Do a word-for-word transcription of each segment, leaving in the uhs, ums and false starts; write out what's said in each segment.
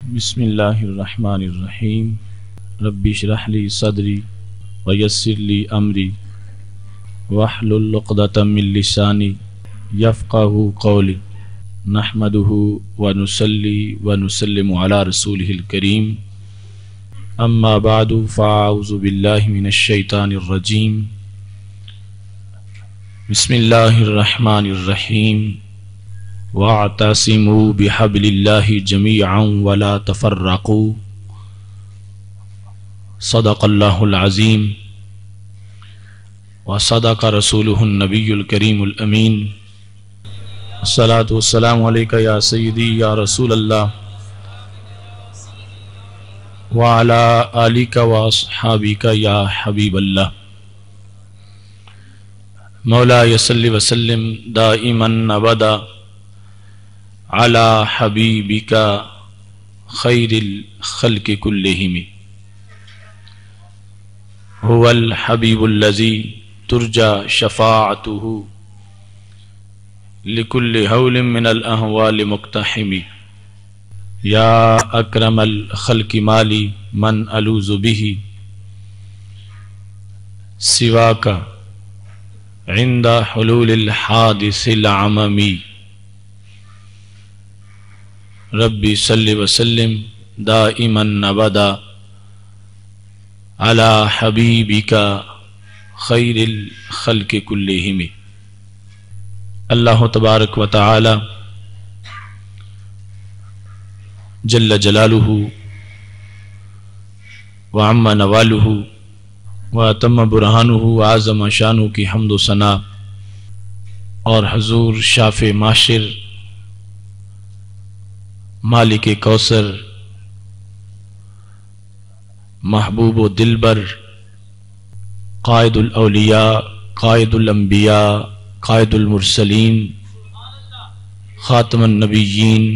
بسم اللہ الرحمن الرحیم رب اشرح لی صدری ویسر لی امری واحلل عقدۃ من لسانی یفقہوا قولی نحمدہ ونصلی ونسلم علی رسولہ الکریم اما بعد فاعوذ باللہ من الشیطان الرجیم بسم اللہ الرحمن الرحیم وَاعْتَصِمُوا بِحَبْلِ اللَّهِ جَمِيعًا وَلَا تَفَرَّقُوا صدق اللہ العظیم وصدق رسولہ النبی الکریم الامین الصلاۃ والسلام علیک یا سیدی یا رسول اللہ وعلی آلک واصحابک یا حبیب اللہ مولا صلی وسلم دائما ابدا علی حبیبک خیر الخلق کلہم هو الحبیب الذی ترجى شفاعته لكل هول من الاهوال مقتحم یا اکرم الخلق مالی من الوذ به سواک عند حلول الحادث العممی ربی صلی وسلم دائما ابدا علی حبیبک خیر الخلق کلہم۔ اللہ تبارک و تعالی جل جلالہ وعم نوالہ واتم برہانہ وعظم شانہ کی حمد و ثنا اور حضور شاف معاشر مالک کوثر محبوب و دلبر قائد الاولیاء قائد الانبیاء قائد المرسلین خاتم النبیین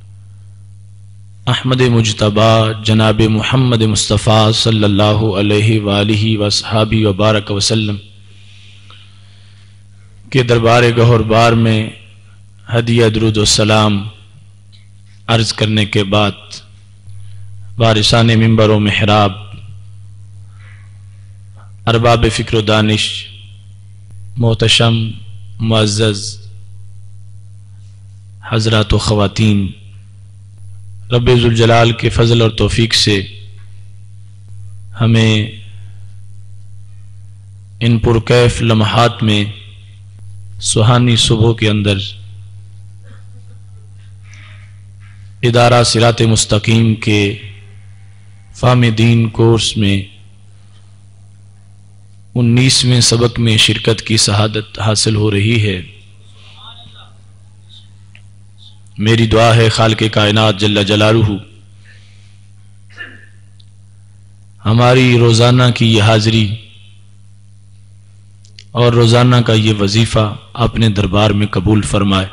احمد مجتبی جناب محمد مصطفیٰ صلی اللہ علیہ وآلہ وصحابہ وبارک وسلم کے دربار گہر بار میں ہدیہ درود و سلام عرض کرنے کے بعد وارثان منبر و محراب ارباب فکر و دانش محتشم معزز حضرات و خواتین، رب ذوالجلال کے فضل اور توفیق سے ہمیں ان پرکیف لمحات میں سہانی صبح کے اندر ادارہ صراط مستقیم کے فہم دین کورس میں انیسویں سبق میں شرکت کی سعادت حاصل ہو رہی ہے۔ میری دعا ہے خالق کائنات جل جلالہ ہماری روزانہ کی یہ حاضری اور روزانہ کا یہ وظیفہ اپنے دربار میں قبول فرمائے،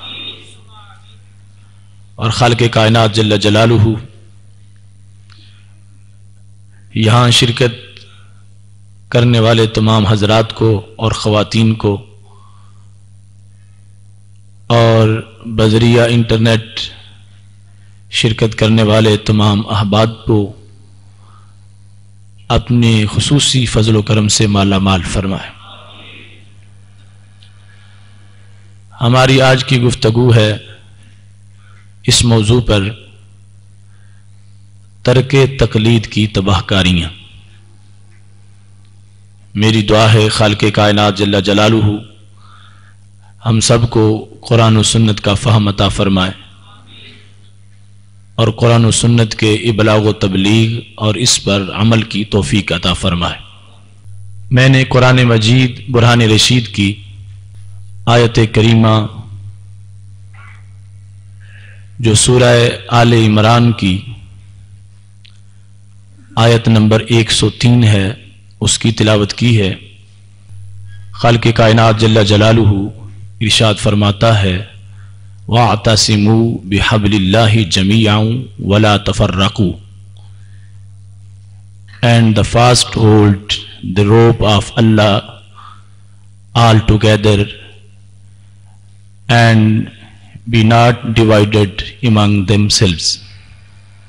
اور خالق کائنات جل جلالہ یہاں شرکت کرنے والے تمام حضرات کو اور خواتین کو اور بذریعہ انٹرنیٹ شرکت کرنے والے تمام احباب کو اپنے خصوصی فضل و کرم سے مالا مال فرمائے۔ ہماری آج کی گفتگو ہے اس موضوع پر ترک تقلید کی تباہ کاریاں۔ میری دعا ہے خالق کائنات جل جلالہ ہم سب کو قرآن و سنت کا فہم عطا فرمائے اور قرآن و سنت کے ابلاغ و تبلیغ اور اس پر عمل کی توفیق عطا فرمائے۔ میں نے قرآن مجید برہان رشید کی آیت کریمہ جو سورہ آل عمران کی آیت نمبر ایک سو تین ہے اس کی تلاوت کی ہے۔ خالق کائنات جل جلالہ ارشاد فرماتا ہے وَاعْتَصِمُوا بِحَبْلِ اللَّهِ جَمِيعًا وَلَا تَفَرَّقُوا and the fast hold the rope of Allah all together and be not divided among themselves۔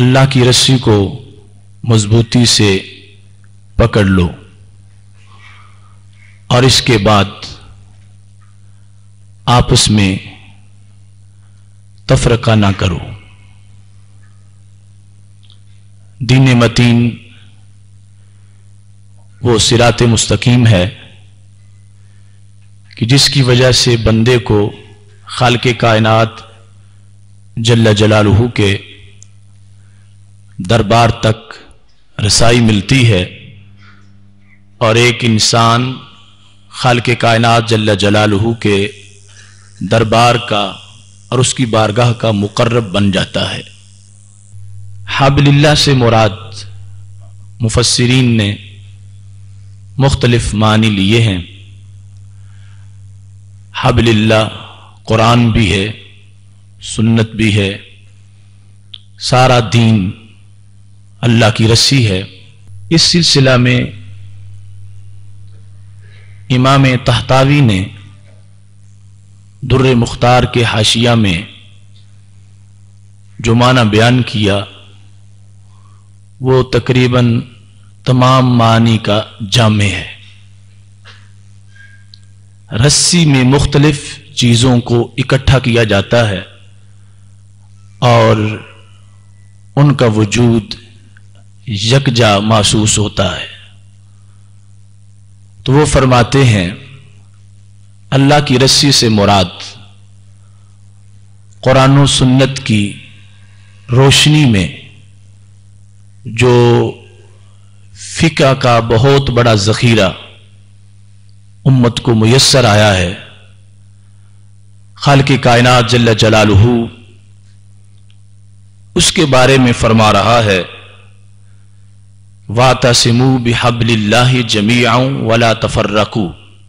اللہ کی رسی کو مضبوطی سے پکڑ لو اور اس کے بعد آپس میں تفرقہ نہ کرو۔ دین متین وہ صراط مستقیم ہے کہ جس کی وجہ سے بندے کو خالق کائنات جل جلالہ کے دربار تک رسائی ملتی ہے، اور ایک انسان خالق کائنات جل جلالہ کے دربار کا اور اس کی بارگاہ کا مقرب بن جاتا ہے۔ حبل اللہ سے مراد مفسرین نے مختلف معنی لیے ہیں۔ حبل اللہ قرآن بھی ہے، سنت بھی ہے، سارا دین اللہ کی رسی ہے۔ اس سلسلہ میں امام طحطاوی نے در مختار کے حاشیہ میں جو معنی بیان کیا وہ تقریباً تمام معنی کا جامع ہے۔ رسی میں مختلف چیزوں کو اکٹھا کیا جاتا ہے اور ان کا وجود یکجا محسوس ہوتا ہے۔ تو وہ فرماتے ہیں اللہ کی رسی سے مراد قرآن و سنت کی روشنی میں جو فقہ کا بہت بڑا ذخیرہ امت کو میسر آیا ہے، خالق کائنات جل جلالہ اس کے بارے میں فرما رہا ہے وَاعْتَصِمُوا بِحَبْلِ اللَّهِ جَمِيعًا وَلَا تَفَرَّقُوا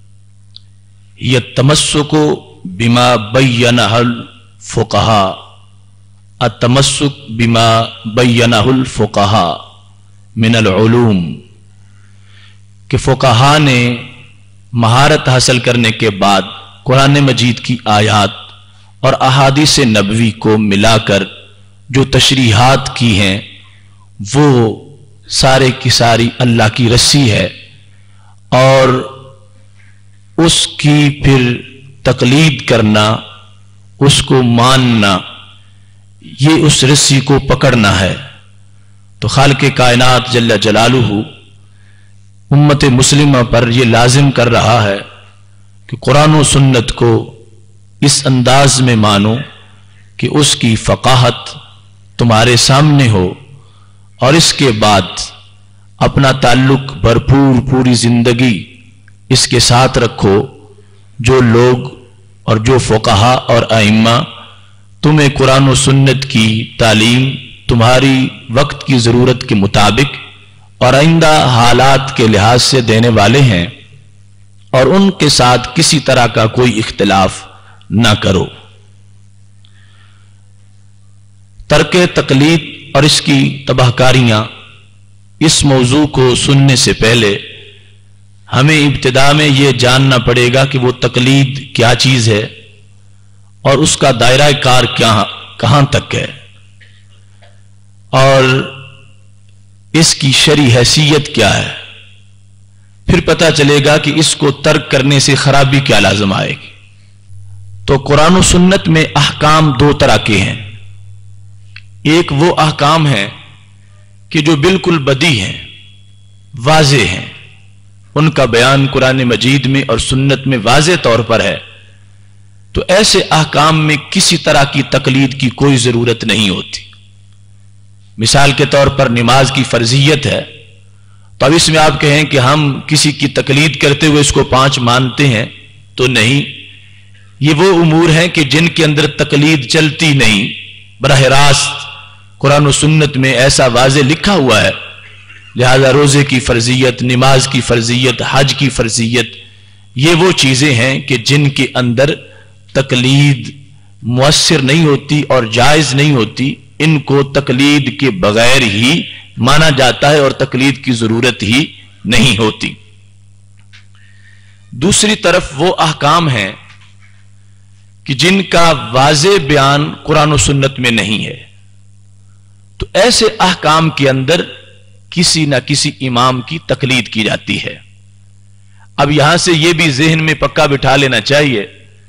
يَتَّمَسُّكُ بِمَا بَيَّنَهُ الْفُقَهَاءُ التمسک بما بینہ الفقہاء من العلوم، کہ فقہاء نے مہارت حاصل کرنے کے بعد قرآن مجید کی آیات اور احادیث نبوی کو ملا کر جو تشریحات کی ہیں وہ سارے کی ساری اللہ کی رسی ہے، اور اس کی پھر تقلید کرنا، اس کو ماننا، یہ اس رسی کو پکڑنا ہے۔ تو خالق کائنات جل جلالہ امت مسلمہ پر یہ لازم کر رہا ہے کہ قرآن و سنت کو اس انداز میں مانو کہ اس کی فقاہت تمہارے سامنے ہو، اور اس کے بعد اپنا تعلق بھرپور پوری زندگی اس کے ساتھ رکھو۔ جو لوگ اور جو فقہاء اور ائمہ تمہیں قرآن و سنت کی تعلیم تمہاری وقت کی ضرورت کے مطابق اور آئندہ حالات کے لحاظ سے دینے والے ہیں، اور ان کے ساتھ کسی طرح کا کوئی اختلاف نہ کرو۔ ترک تقلید اور اس کی تباہ کاریاں، اس موضوع کو سننے سے پہلے ہمیں ابتدا میں یہ جاننا پڑے گا کہ وہ تقلید کیا چیز ہے اور اس کا دائرہ کار کیا کہاں تک ہے، اور اس کی شرعی حیثیت کیا ہے۔ پھر پتہ چلے گا کہ اس کو ترک کرنے سے خرابی کیا لازم آئے گی۔ تو قرآن و سنت میں احکام دو طرح کے ہیں۔ ایک وہ احکام ہیں کہ جو بالکل بدیہی ہیں، واضح ہیں، ان کا بیان قرآن مجید میں اور سنت میں واضح طور پر ہے، تو ایسے احکام میں کسی طرح کی تقلید کی کوئی ضرورت نہیں ہوتی۔ مثال کے طور پر نماز کی فرضیت ہے، تو اب اس میں آپ کہیں کہ ہم کسی کی تقلید کرتے ہوئے اس کو پانچ مانتے ہیں، تو نہیں، یہ وہ امور ہیں کہ جن کے اندر تقلید چلتی نہیں، براہ راست قرآن و سنت میں ایسا واضح لکھا ہوا ہے۔ لہذا روزے کی فرضیت، نماز کی فرضیت، حج کی فرضیت، یہ وہ چیزیں ہیں کہ جن کے اندر تقلید مؤثر نہیں ہوتی اور جائز نہیں ہوتی، ان کو تقلید کے بغیر ہی مانا جاتا ہے اور تقلید کی ضرورت ہی نہیں ہوتی۔ دوسری طرف وہ احکام ہیں کہ جن کا واضح بیان قرآن و سنت میں نہیں ہے، تو ایسے احکام کے اندر کسی نہ کسی امام کی تقلید کی جاتی ہے۔ اب یہاں سے یہ بھی ذہن میں پکا بٹھا لینا چاہیے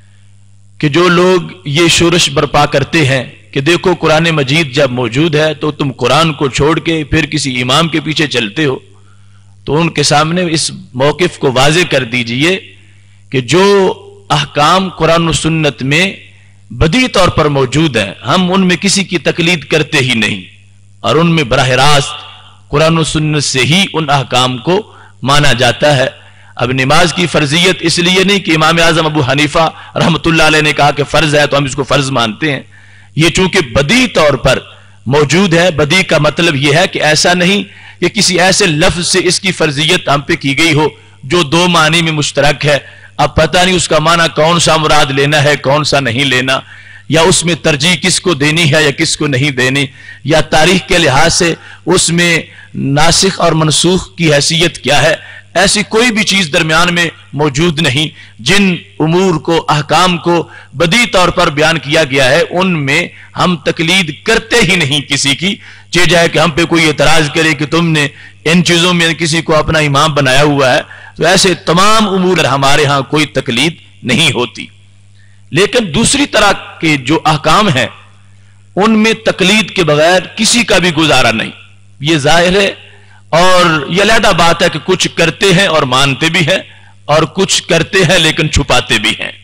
کہ جو لوگ یہ شورش برپا کرتے ہیں کہ دیکھو قرآن مجید جب موجود ہے تو تم قرآن کو چھوڑ کے پھر کسی امام کے پیچھے چلتے ہو، تو ان کے سامنے اس موقف کو واضح کر دیجئے کہ جو احکام قرآن و سنت میں بدیہی طور پر موجود ہیں ہم ان میں کسی کی تقلید کرتے ہی نہیں، اور ان میں براہ راست قرآن و سنت سے ہی ان احکام کو مانا جاتا ہے۔ اب نماز کی فرضیت اس لیے نہیں کہ امام اعظم ابو حنیفہ رحمۃ اللہ علیہ نے کہا کہ فرض ہے تو ہم اس کو فرض مانتے ہیں، یہ چونکہ بدیہی طور پر موجود ہے۔ بدیہی کا مطلب یہ ہے کہ ایسا نہیں کہ کسی ایسے لفظ سے اس کی فرضیت ہم پہ کی گئی ہو جو دو معنی میں مشترک ہے، اب پتہ نہیں اس کا معنی کون سا مراد لینا ہے کون سا نہیں لینا، یا اس میں ترجیح کس کو دینی ہے یا کس کو نہیں دینی، یا تاریخ کے لحاظ سے اس میں ناسخ اور منسوخ کی حیثیت کیا ہے، ایسی کوئی بھی چیز درمیان میں موجود نہیں۔ جن امور کو احکام کو بدیہی طور پر بیان کیا گیا ہے ان میں ہم تقلید کرتے ہی نہیں کسی کی، چاہے جائے کہ ہم پہ کوئی اعتراض کرے کہ تم نے ان چیزوں میں کسی کو اپنا امام بنایا ہوا ہے، تو ایسے تمام امور ہمارے ہاں کوئی تقلید نہیں ہوتی۔ لیکن دوسری طرح کے جو احکام ہیں ان میں تقلید کے بغیر کسی کا بھی گزارا نہیں، یہ ظاہر ہے، اور یہ علیحدہ بات ہے کہ کچھ کرتے ہیں اور مانتے بھی ہیں اور کچھ کرتے ہیں لیکن چھپاتے بھی ہیں۔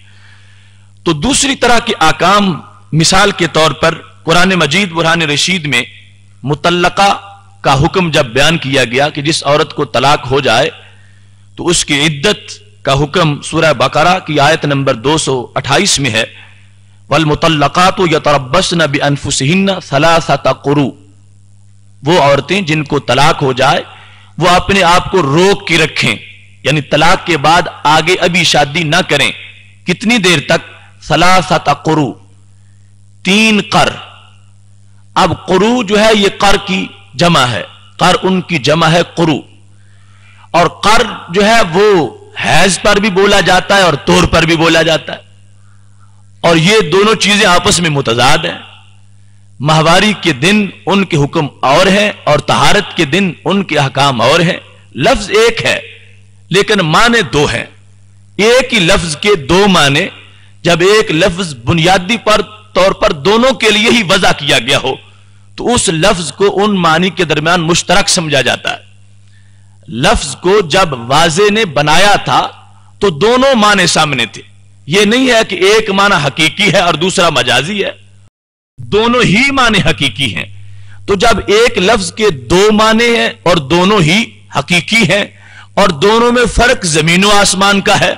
تو دوسری طرح کے احکام مثال کے طور پر قرآن مجید برہان رشید میں مطلقہ کا حکم جب بیان کیا گیا کہ جس عورت کو طلاق ہو جائے تو اس کی عدت کا حکم سورہ بقرہ کی آیت نمبر دو سو اٹھائیس میں ہے، وَالْمُطَلَّقَاتُ يَتَرَبَّصْنَ بِأَنفُسِهِنَّ ثَلَاثَةَ قُرُوء، وہ عورتیں جن کو طلاق ہو جائے وہ اپنے آپ کو روک کے رکھیں، یعنی طلاق کے بعد آگے ابھی شادی نہ کریں۔ کتنی دیر تک؟ ثلاثۃ قروء، تین قر۔ اب قروء جو ہے یہ قر کی جمع ہے، قر ان کی جمع ہے قروء، اور قر جو ہے وہ حیض پر بھی بولا جاتا ہے اور طور پر بھی بولا جاتا ہے، اور یہ دونوں چیزیں آپس میں متضاد ہیں۔ ماہواری کے دن ان کے حکم اور ہیں اور طہارت کے دن ان کے احکام اور ہیں۔ لفظ ایک ہے لیکن معنی دو ہیں۔ ایک ہی لفظ کے دو معنی جب ایک لفظ بنیادی پر طور پر دونوں کے لیے ہی وضع کیا گیا ہو تو اس لفظ کو ان معنی کے درمیان مشترک سمجھا جاتا ہے۔ لفظ کو جب واضح نے بنایا تھا تو دونوں معنی سامنے تھے، یہ نہیں ہے کہ ایک معنی حقیقی ہے اور دوسرا مجازی ہے، دونوں ہی معنی حقیقی ہیں۔ تو جب ایک لفظ کے دو معنی ہیں اور دونوں ہی حقیقی ہیں اور دونوں میں فرق زمین و آسمان کا ہے،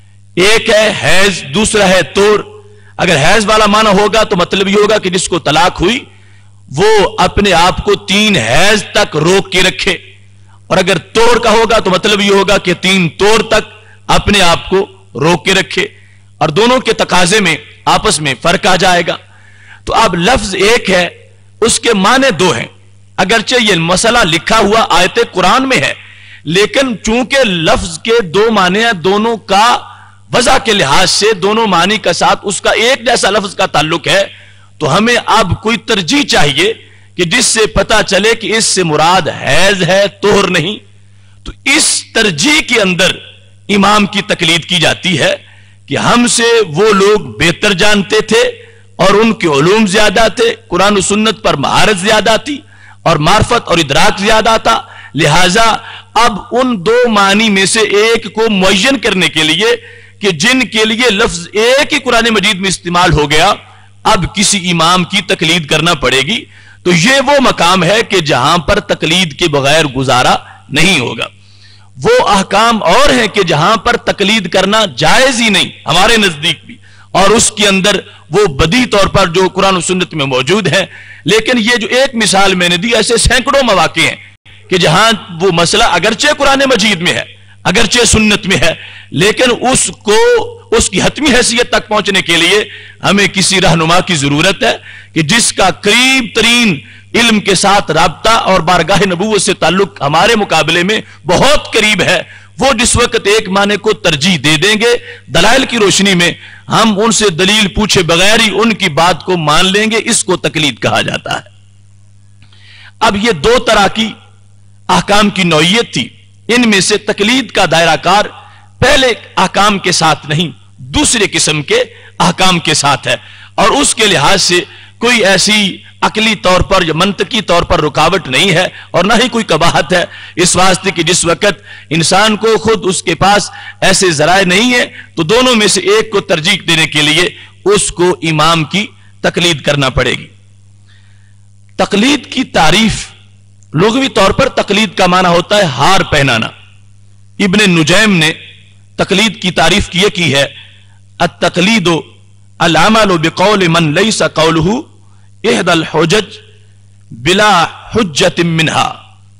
ایک ہے حیض دوسرا ہے طور، اگر حیض والا معنی ہوگا تو مطلب یہ ہوگا کہ جس کو طلاق ہوئی وہ اپنے آپ کو تین حیض تک روک کے رکھے، اور اگر طور کا ہوگا تو مطلب یہ ہوگا کہ تین طور تک اپنے آپ کو روک کے رکھے، اور دونوں کے تقاضے میں آپس میں فرق آ جائے گا۔ تو اب لفظ ایک ہے اس کے معنی دو ہیں، اگرچہ یہ مسئلہ لکھا ہوا آیت قرآن میں ہے لیکن چونکہ لفظ کے دو معنی ہیں، دونوں کا وضع کے لحاظ سے دونوں معنی کا ساتھ اس کا ایک جیسا لفظ کا تعلق ہے، تو ہمیں اب کوئی ترجیح چاہیے کہ جس سے پتا چلے کہ اس سے مراد حیض ہے طہر نہیں۔ تو اس ترجیح کے اندر امام کی تقلید کی جاتی ہے کہ ہم سے وہ لوگ بہتر جانتے تھے اور ان کے علوم زیادہ تھے، قرآن و سنت پر مہارت زیادہ تھی اور معرفت اور ادراک زیادہ تھا، لہٰذا اب ان دو معنی میں سے ایک کو معین کرنے کے لیے کہ جن کے لیے لفظ ایک ہی قرآن مجید میں استعمال ہو گیا اب کسی امام کی تقلید کرنا پڑے گی، تو یہ وہ مقام ہے کہ جہاں پر تقلید کے بغیر گزارا نہیں ہوگا۔ وہ احکام اور ہیں کہ جہاں پر تقلید کرنا جائز ہی نہیں ہمارے نزدیک بھی، اور اس کے اندر وہ بدیہی طور پر جو قرآن و سنت میں موجود ہے، لیکن یہ جو ایک مثال میں نے دی ایسے سینکڑوں مواقع ہیں کہ جہاں وہ مسئلہ اگرچہ قرآن مجید میں ہے اگرچہ سنت میں ہے لیکن اس کو اس کی حتمی حیثیت تک پہنچنے کے لیے ہمیں کسی رہنما کی ضرورت ہے کہ جس کا قریب ترین علم کے ساتھ رابطہ اور بارگاہ نبوت سے تعلق ہمارے مقابلے میں بہت قریب ہے۔ وہ جس وقت ایک معنی کو ترجیح دے دیں گے دلائل کی روشنی میں، ہم ان سے دلیل پوچھے بغیر ہی ان کی بات کو مان لیں گے، اس کو تقلید کہا جاتا ہے۔ اب یہ دو طرح کی احکام کی نوعیت تھی، ان میں سے تقلید کا دائرہ کار پہلے احکام کے ساتھ نہیں دوسرے قسم کے احکام کے ساتھ ہے، اور اس کے لحاظ سے کوئی ایسی عقلی طور پر یا منطقی طور پر رکاوٹ نہیں ہے اور نہ ہی کوئی قباحت ہے، اس واسطے کہ جس وقت انسان کو خود اس کے پاس ایسے ذرائع نہیں ہے تو دونوں میں سے ایک کو ترجیح دینے کے لیے اس کو امام کی تقلید کرنا پڑے گی۔ تقلید کی تعریف لغوی طور پر تقلید کا معنی ہوتا ہے ہار پہنانا۔ ابن نجیم نے تقلید کی تعریف یہ کی ہے، التقلید العمل بقول من لیس قولہ احد الحجج بلا حجت منہا۔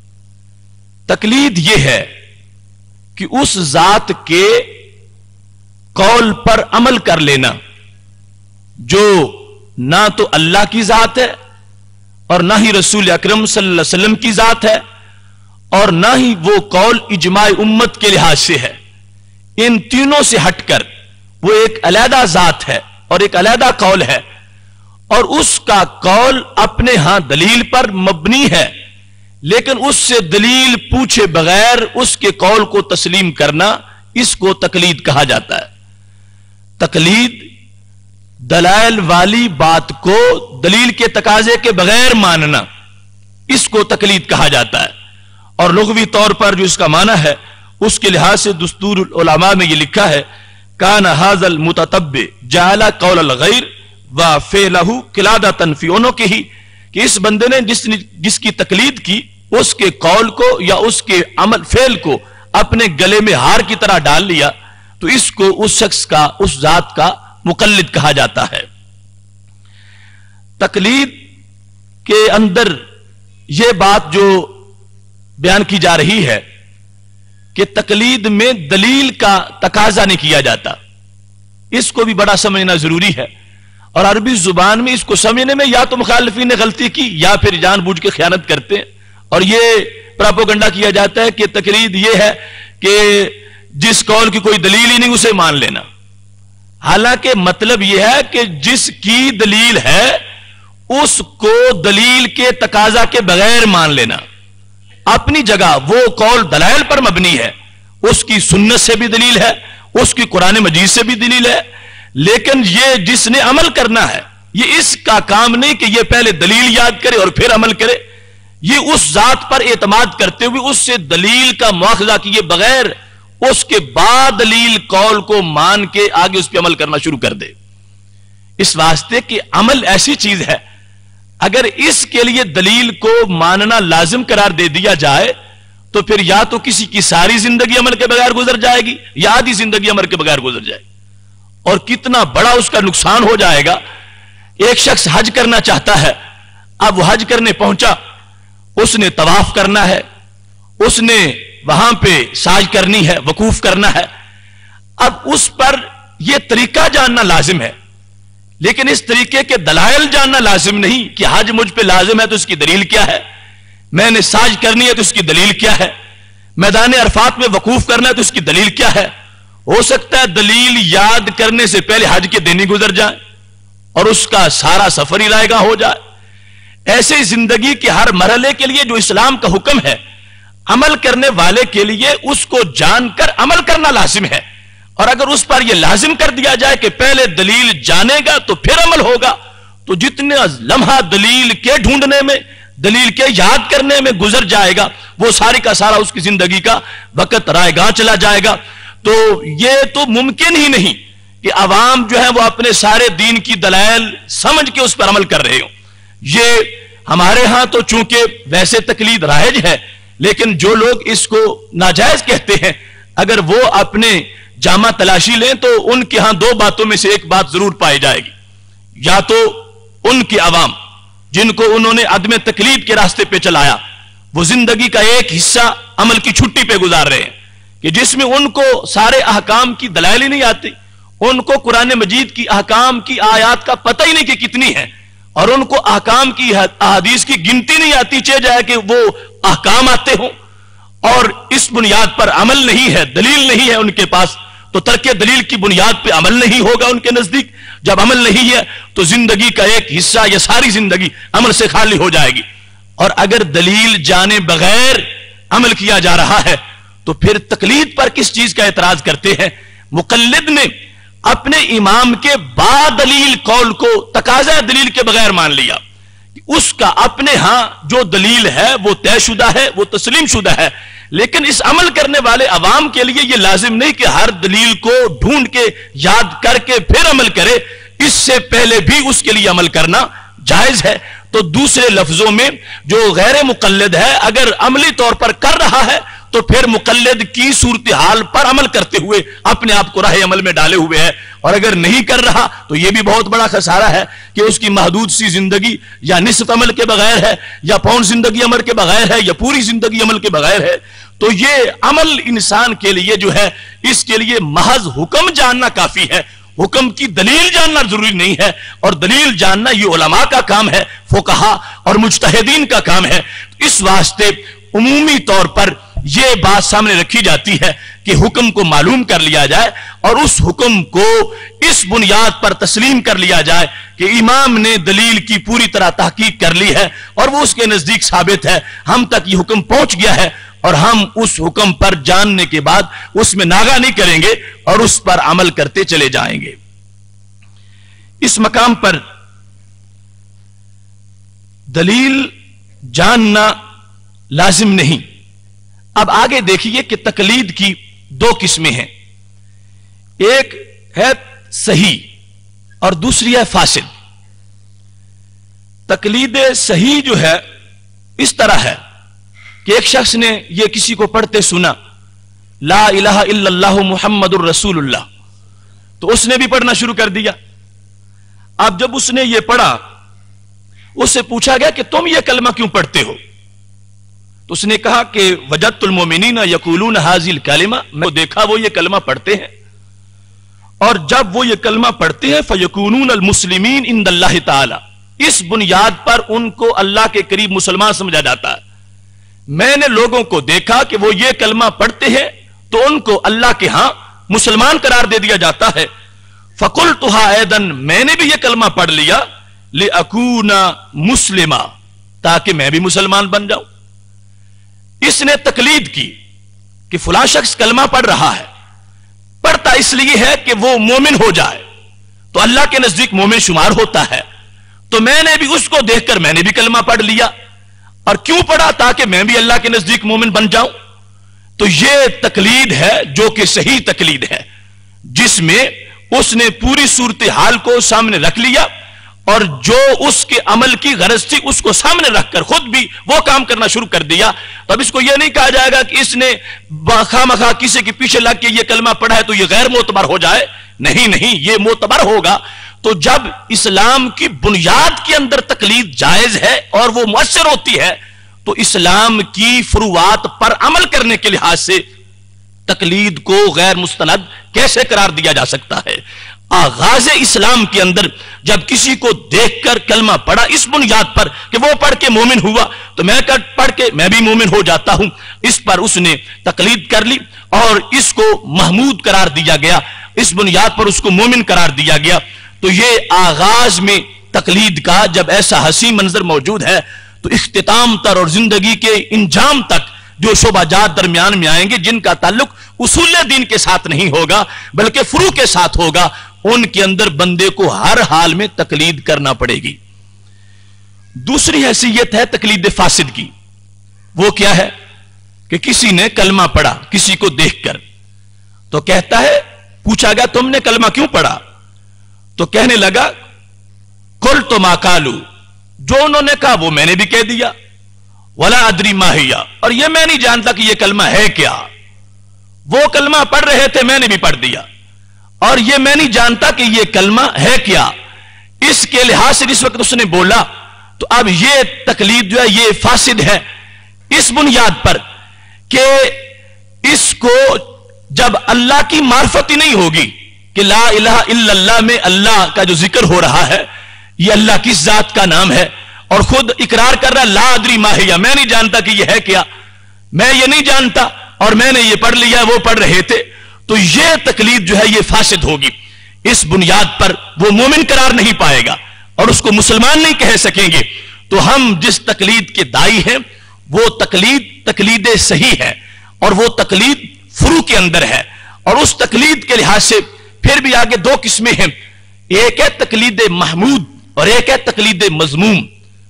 تقلید یہ ہے کہ اس ذات کے قول پر عمل کر لینا جو نہ تو اللہ کی ذات ہے اور نہ ہی رسول اکرم صلی اللہ علیہ وسلم کی ذات ہے اور نہ ہی وہ قول اجماع امت کے لحاظ سے ہے۔ ان تینوں سے ہٹ کر وہ ایک علیحدہ ذات ہے اور ایک علیحدہ قول ہے، اور اس کا قول اپنے ہاں دلیل پر مبنی ہے، لیکن اس سے دلیل پوچھے بغیر اس کے قول کو تسلیم کرنا، اس کو تقلید کہا جاتا ہے۔ تقلید دلائل والی بات کو دلیل کے تقاضے کے بغیر ماننا، اس کو تقلید کہا جاتا ہے، اور لغوی طور پر جو اس کا معنی ہے اس کے لحاظ سے دستور العلماء میں یہ لکھا ہے، کان ھذا المتتبع جعل قول الغیر وفعلہ قلادۃ فی عنقہ، کہ اس بندے نے جس نے جس کی تقلید کی اس کے قول کو یا اس کے عمل فعل کو اپنے گلے میں ہار کی طرح ڈال لیا، تو اس کو اس شخص کا اس ذات کا مقلد کہا جاتا ہے۔ تقلید کے اندر یہ بات جو بیان کی جا رہی ہے کہ تقلید میں دلیل کا تقاضا نہیں کیا جاتا، اس کو بھی بڑا سمجھنا ضروری ہے، اور عربی زبان میں اس کو سمجھنے میں یا تو مخالفین نے غلطی کی یا پھر جان بوجھ کے خیانت کرتے ہیں، اور یہ پراپوگنڈا کیا جاتا ہے کہ تقلید یہ ہے کہ جس قول کی کوئی دلیل ہی نہیں اسے مان لینا، حالانکہ مطلب یہ ہے کہ جس کی دلیل ہے اس کو دلیل کے تقاضا کے بغیر مان لینا۔ اپنی جگہ وہ قول دلائل پر مبنی ہے، اس کی سنت سے بھی دلیل ہے، اس کی قرآن مجید سے بھی دلیل ہے، لیکن یہ جس نے عمل کرنا ہے یہ اس کا کام نہیں کہ یہ پہلے دلیل یاد کرے اور پھر عمل کرے، یہ اس ذات پر اعتماد کرتے ہوئے اس سے دلیل کا مواخذہ کیے بغیر اس کے بعد دلیل قول کو مان کے آگے اس پہ عمل کرنا شروع کر دے۔ اس واسطے کہ عمل ایسی چیز ہے، اگر اس کے لیے دلیل کو ماننا لازم قرار دے دیا جائے تو پھر یا تو کسی کی ساری زندگی عمل کے بغیر گزر جائے گی یا آدھی زندگی عمل کے بغیر گزر جائے گی، اور کتنا بڑا اس کا نقصان ہو جائے گا۔ ایک شخص حج کرنا چاہتا ہے، اب وہ حج کرنے پہنچا، اس نے طواف کرنا ہے، اس نے وہاں پہ سعی کرنی ہے، وقوف کرنا ہے، اب اس پر یہ طریقہ جاننا لازم ہے، لیکن اس طریقے کے دلائل جاننا لازم نہیں کہ حج مجھ پہ لازم ہے تو اس کی دلیل کیا ہے، میں نے سعی کرنی ہے تو اس کی دلیل کیا ہے، میدان عرفات میں وقوف کرنا ہے تو اس کی دلیل کیا ہے۔ ہو سکتا ہے دلیل یاد کرنے سے پہلے حج کے دن ہی گزر جائیں اور اس کا سارا سفر ہی رائے گاہ ہو جائے۔ ایسے زندگی کے ہر مرحلے کے لیے جو اسلام کا حکم ہے، عمل کرنے والے کے لیے اس کو جان کر عمل کرنا لازم ہے، اور اگر اس پر یہ لازم کر دیا جائے کہ پہلے دلیل جانے گا تو پھر عمل ہوگا، تو جتنے لمحہ دلیل کے ڈھونڈنے میں، دلیل کے یاد کرنے میں گزر جائے گا، وہ ساری کا سارا اس کی زندگی کا وقت رائے گاہ چلا جائے گا۔ تو یہ تو ممکن ہی نہیں کہ عوام جو ہے وہ اپنے سارے دین کی دلائل سمجھ کے اس پر عمل کر رہے ہوں۔ یہ ہمارے ہاں تو چونکہ ویسے تقلید رائج ہے، لیکن جو لوگ اس کو ناجائز کہتے ہیں، اگر وہ اپنے جامع تلاشی لیں تو ان کے ہاں دو باتوں میں سے ایک بات ضرور پائی جائے گی، یا تو ان کے عوام جن کو انہوں نے عدم تقلید کے راستے پہ چلایا، وہ زندگی کا ایک حصہ عمل کی چھٹی پہ گزار رہے ہیں کہ جس میں ان کو سارے احکام کی دلائل ہی نہیں آتی، ان کو قرآن مجید کی احکام کی آیات کا پتہ ہی نہیں کہ کتنی ہے، اور ان کو احکام کی احادیث کی گنتی نہیں آتی، چاہے جائے کہ وہ احکام آتے ہوں، اور اس بنیاد پر عمل نہیں ہے، دلیل نہیں ہے ان کے پاس، تو ترک دلیل کی بنیاد پہ عمل نہیں ہوگا ان کے نزدیک۔ جب عمل نہیں ہے تو زندگی کا ایک حصہ یا ساری زندگی عمل سے خالی ہو جائے گی۔ اور اگر دلیل جانے بغیر عمل کیا جا رہا ہے تو پھر تقلید پر کس چیز کا اعتراض کرتے ہیں؟ مقلد نے اپنے امام کے با دلیل قول کو تقاضا دلیل کے بغیر مان لیا، اس کا اپنے ہاں جو دلیل ہے وہ طے شدہ ہے، وہ تسلیم شدہ ہے، لیکن اس عمل کرنے والے عوام کے لیے یہ لازم نہیں کہ ہر دلیل کو ڈھونڈ کے یاد کر کے پھر عمل کرے، اس سے پہلے بھی اس کے لیے عمل کرنا جائز ہے۔ تو دوسرے لفظوں میں جو غیر مقلد ہے اگر عملی طور پر کر رہا ہے تو پھر مقلد کی صورتحال پر عمل کرتے ہوئے اپنے آپ کو راہ عمل میں ڈالے ہوئے ہے، اور اگر نہیں کر رہا تو یہ بھی بہت بڑا خسارہ ہے کہ اس کی محدود سی زندگی یا نصف عمل کے بغیر ہے، یا پون زندگی عمل کے بغیر ہے، یا پوری زندگی عمل کے بغیر ہے۔ تو یہ عمل انسان کے لیے جو ہے اس کے لیے محض حکم جاننا کافی ہے، حکم کی دلیل جاننا ضروری نہیں ہے، اور دلیل جاننا یہ علماء کا کام ہے، فقہا اور مجتہدین کا کام ہے۔ اس واسطے عمومی طور پر یہ بات سامنے رکھی جاتی ہے کہ حکم کو معلوم کر لیا جائے اور اس حکم کو اس بنیاد پر تسلیم کر لیا جائے کہ امام نے دلیل کی پوری طرح تحقیق کر لی ہے اور وہ اس کے نزدیک ثابت ہے، ہم تک یہ حکم پہنچ گیا ہے، اور ہم اس حکم پر جاننے کے بعد اس میں ناغہ نہیں کریں گے اور اس پر عمل کرتے چلے جائیں گے۔ اس مقام پر دلیل جاننا لازم نہیں۔ اب آگے دیکھیے کہ تقلید کی دو قسمیں ہیں، ایک ہے صحیح اور دوسری ہے فاسد۔ تقلید صحیح جو ہے اس طرح ہے کہ ایک شخص نے یہ کسی کو پڑھتے سنا لا الہ الا اللہ محمد الرسول اللہ، تو اس نے بھی پڑھنا شروع کر دیا۔ اب جب اس نے یہ پڑھا اس سے پوچھا گیا کہ تم یہ کلمہ کیوں پڑھتے ہو؟ تو اس نے کہا کہ وجدت المؤمنین یقولون ھذہ الکلمہ، میں دیکھا وہ یہ کلمہ پڑھتے ہیں، اور جب وہ یہ کلمہ پڑھتے ہیں فیکونون المسلمین عند اللہ تعالی، اس بنیاد پر ان کو اللہ کے قریب مسلمان سمجھا جاتا ہے۔ میں نے لوگوں کو دیکھا کہ وہ یہ کلمہ پڑھتے ہیں تو ان کو اللہ کے ہاں مسلمان قرار دے دیا جاتا ہے۔ فقلتھا ایضا، میں نے بھی یہ کلمہ پڑھ لیا لأکون مسلما، تاکہ میں بھی مسلمان بن جاؤں۔ اس نے تقلید کی کہ فلاں شخص کلمہ پڑھ رہا ہے، پڑھتا اس لیے ہے کہ وہ مومن ہو جائے، تو اللہ کے نزدیک مومن شمار ہوتا ہے، تو میں نے بھی اس کو دیکھ کر میں نے بھی کلمہ پڑھ لیا، اور کیوں پڑھا؟ تاکہ میں بھی اللہ کے نزدیک مومن بن جاؤں۔ تو یہ تقلید ہے جو کہ صحیح تقلید ہے، جس میں اس نے پوری صورتحال کو سامنے رکھ لیا اور جو اس کے عمل کی غرض تھی اس کو سامنے رکھ کر خود بھی وہ کام کرنا شروع کر دیا۔ تو اب اس کو یہ نہیں کہا جائے گا کہ اس نے خواہ مخواہ کسی کے پیچھے لگ کے یہ کلمہ پڑھا ہے تو یہ غیر معتبر ہو جائے، نہیں نہیں، یہ معتبر ہوگا۔ تو جب اسلام کی بنیاد کے اندر تقلید جائز ہے اور وہ مؤثر ہوتی ہے تو اسلام کی فروعات پر عمل کرنے کے لحاظ سے تقلید کو غیر مستند کیسے قرار دیا جا سکتا ہے؟ آغاز اسلام کے اندر جب کسی کو دیکھ کر کلمہ پڑھا اس بنیاد پر کہ وہ پڑھ کے مومن ہوا تو میں پڑھ کے میں بھی مومن ہو جاتا ہوں، اس پر اس نے تقلید کر لی اور اس کو محمود قرار دیا گیا، اس بنیاد پر اس کو مومن قرار دیا گیا۔ تو یہ آغاز میں تقلید کا جب ایسا حسین منظر موجود ہے تو اختتام تر اور زندگی کے انجام تک جو شعبہ جات درمیان میں آئیں گے جن کا تعلق اصول دین کے ساتھ نہیں ہوگا بلکہ فروع کے ساتھ ہوگا، ان کے اندر بندے کو ہر حال میں تقلید کرنا پڑے گی۔ دوسری حیثیت ہے تقلید فاسد کی، وہ کیا ہے کہ کسی نے کلمہ پڑھا کسی کو دیکھ کر، تو کہتا ہے، پوچھا گیا تم نے کلمہ کیوں پڑھا؟ تو کہنے لگا قلت ما قالوا، جو انہوں نے کہا وہ میں نے بھی کہہ دیا، ولا ادری ما ہی، اور یہ میں نہیں جانتا کہ یہ کلمہ ہے کیا، وہ کلمہ پڑھ رہے تھے میں نے بھی پڑھ دیا، اور یہ میں نہیں جانتا کہ یہ کلمہ ہے کیا۔ اس کے لحاظ سے جس وقت اس نے بولا تو اب یہ تقلید جو ہے یہ فاسد ہے، اس بنیاد پر کہ اس کو جب اللہ کی معرفت ہی نہیں ہوگی کہ لا الہ الا اللہ میں اللہ کا جو ذکر ہو رہا ہے یہ اللہ کی ذات کا نام ہے، اور خود اقرار کر رہا لا ادری ما ہی، میں نہیں جانتا کہ یہ ہے کیا، میں یہ نہیں جانتا اور میں نے یہ پڑھ لیا وہ پڑھ رہے تھے، تو یہ تقلید جو ہے یہ فاسد ہوگی۔ اس بنیاد پر وہ مومن قرار نہیں پائے گا اور اس کو مسلمان نہیں کہہ سکیں گے۔ تو ہم جس تقلید کے دائی ہیں وہ تقلید تقلید صحیح ہے، اور وہ تقلید فروع کے اندر ہے، اور اس تقلید کے لحاظ سے پھر بھی آگے دو قسمیں ہیں، ایک ہے تقلید محمود اور ایک ہے تقلید مذموم۔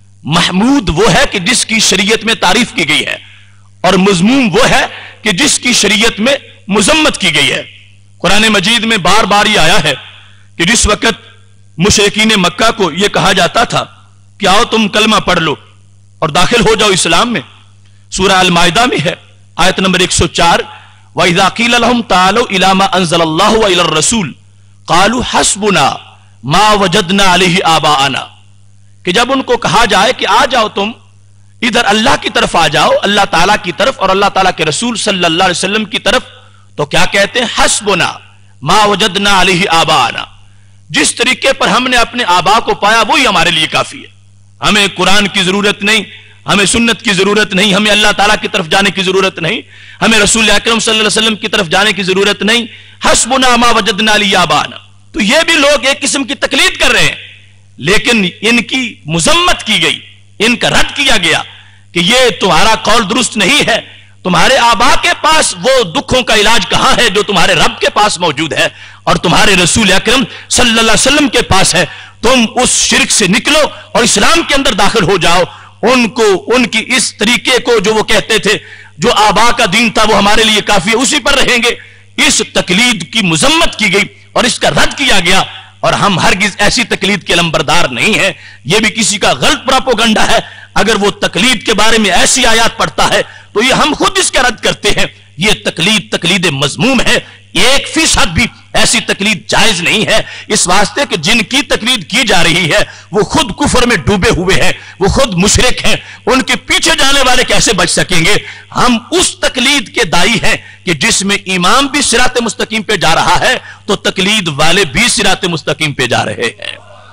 محمود وہ ہے کہ جس کی شریعت میں تعریف کی گئی ہے، اور مذموم وہ ہے کہ جس کی شریعت میں مذمت کی گئی ہے۔ قرآن مجید میں بار بار یہ آیا ہے کہ جس وقت مشرکین مکہ کو یہ کہا جاتا تھا کہ آؤ تم کلمہ پڑھ لو اور داخل ہو جاؤ اسلام میں، سورہ المائدہ میں ہے آیت نمبر ایک سو چار، وَإِذَا قِيلَ لَهُمْ تَعَالَوْا إِلَىٰ مَا أَنزَلَ اللَّهُ وَإِلَى الرَّسُولِ قَالُوا حَسْبُنَا مَا وَجَدْنَا عَلَيْهِ آبَاءَنَا، کہ جب ان کو کہا جائے کہ آ جاؤ تم ادھر اللہ کی طرف آ جاؤ، اللہ تعالیٰ کی طرف اور اللہ تعالیٰ کے رسول صلی اللہ علیہ وسلم کی طرف، تو کیا کہتے ہیں؟ حسبنا ما وجدنا علیہ آباءنا، جس طریقے پر ہم نے اپنے آبا کو پایا وہی ہمارے لیے کافی ہے، ہمیں قرآن کی ضرورت نہیں، ہمیں سنت کی ضرورت نہیں، ہمیں اللہ تعالیٰ کی طرف جانے کی ضرورت نہیں، ہمیں رسول اکرم صلی اللہ علیہ وسلم کی طرف جانے کی ضرورت نہیں، حسبنا ما وجدنا علیہ آباءنا۔ تو یہ بھی لوگ ایک قسم کی تقلید کر رہے ہیں، لیکن ان کی مذمت کی گئی، ان کا رد کیا گیا کہ یہ تمہارا قول درست نہیں ہے، تمہارے آبا کے پاس وہ دکھوں کا علاج کہاں ہے جو تمہارے رب کے پاس موجود ہے اور تمہارے رسول اکرم صلی اللہ علیہ وسلم کے پاس ہے، تم اس شرک سے نکلو اور اسلام کے اندر داخل ہو جاؤ۔ ان کو ان کی اس طریقے کو جو وہ کہتے تھے جو آبا کا دین تھا وہ ہمارے لیے کافی ہے، اسی پر رہیں گے، اس تقلید کی مذمت کی گئی اور اس کا رد کیا گیا، اور ہم ہرگز ایسی تقلید کے لمبردار نہیں ہیں۔ یہ بھی کسی کا غلط پراپوگنڈا ہے، اگر وہ تقلید کے بارے میں ایسی آیات پڑھتا ہے تو یہ ہم خود اس کا رد کرتے ہیں۔ یہ تقلید تقلید مذموم ہے، ایک فیصد بھی ایسی تقلید جائز نہیں ہے، اس واسطے کہ جن کی تقلید کی جا رہی ہے وہ خود کفر میں ڈوبے ہوئے ہیں، وہ خود مشرک ہیں، ان کے پیچھے جانے والے کیسے بچ سکیں گے؟ ہم اس تقلید کے دائی ہیں کہ جس میں امام بھی صراط مستقیم پہ جا رہا ہے تو تقلید والے بھی صراط مستقیم پہ جا رہے ہیں،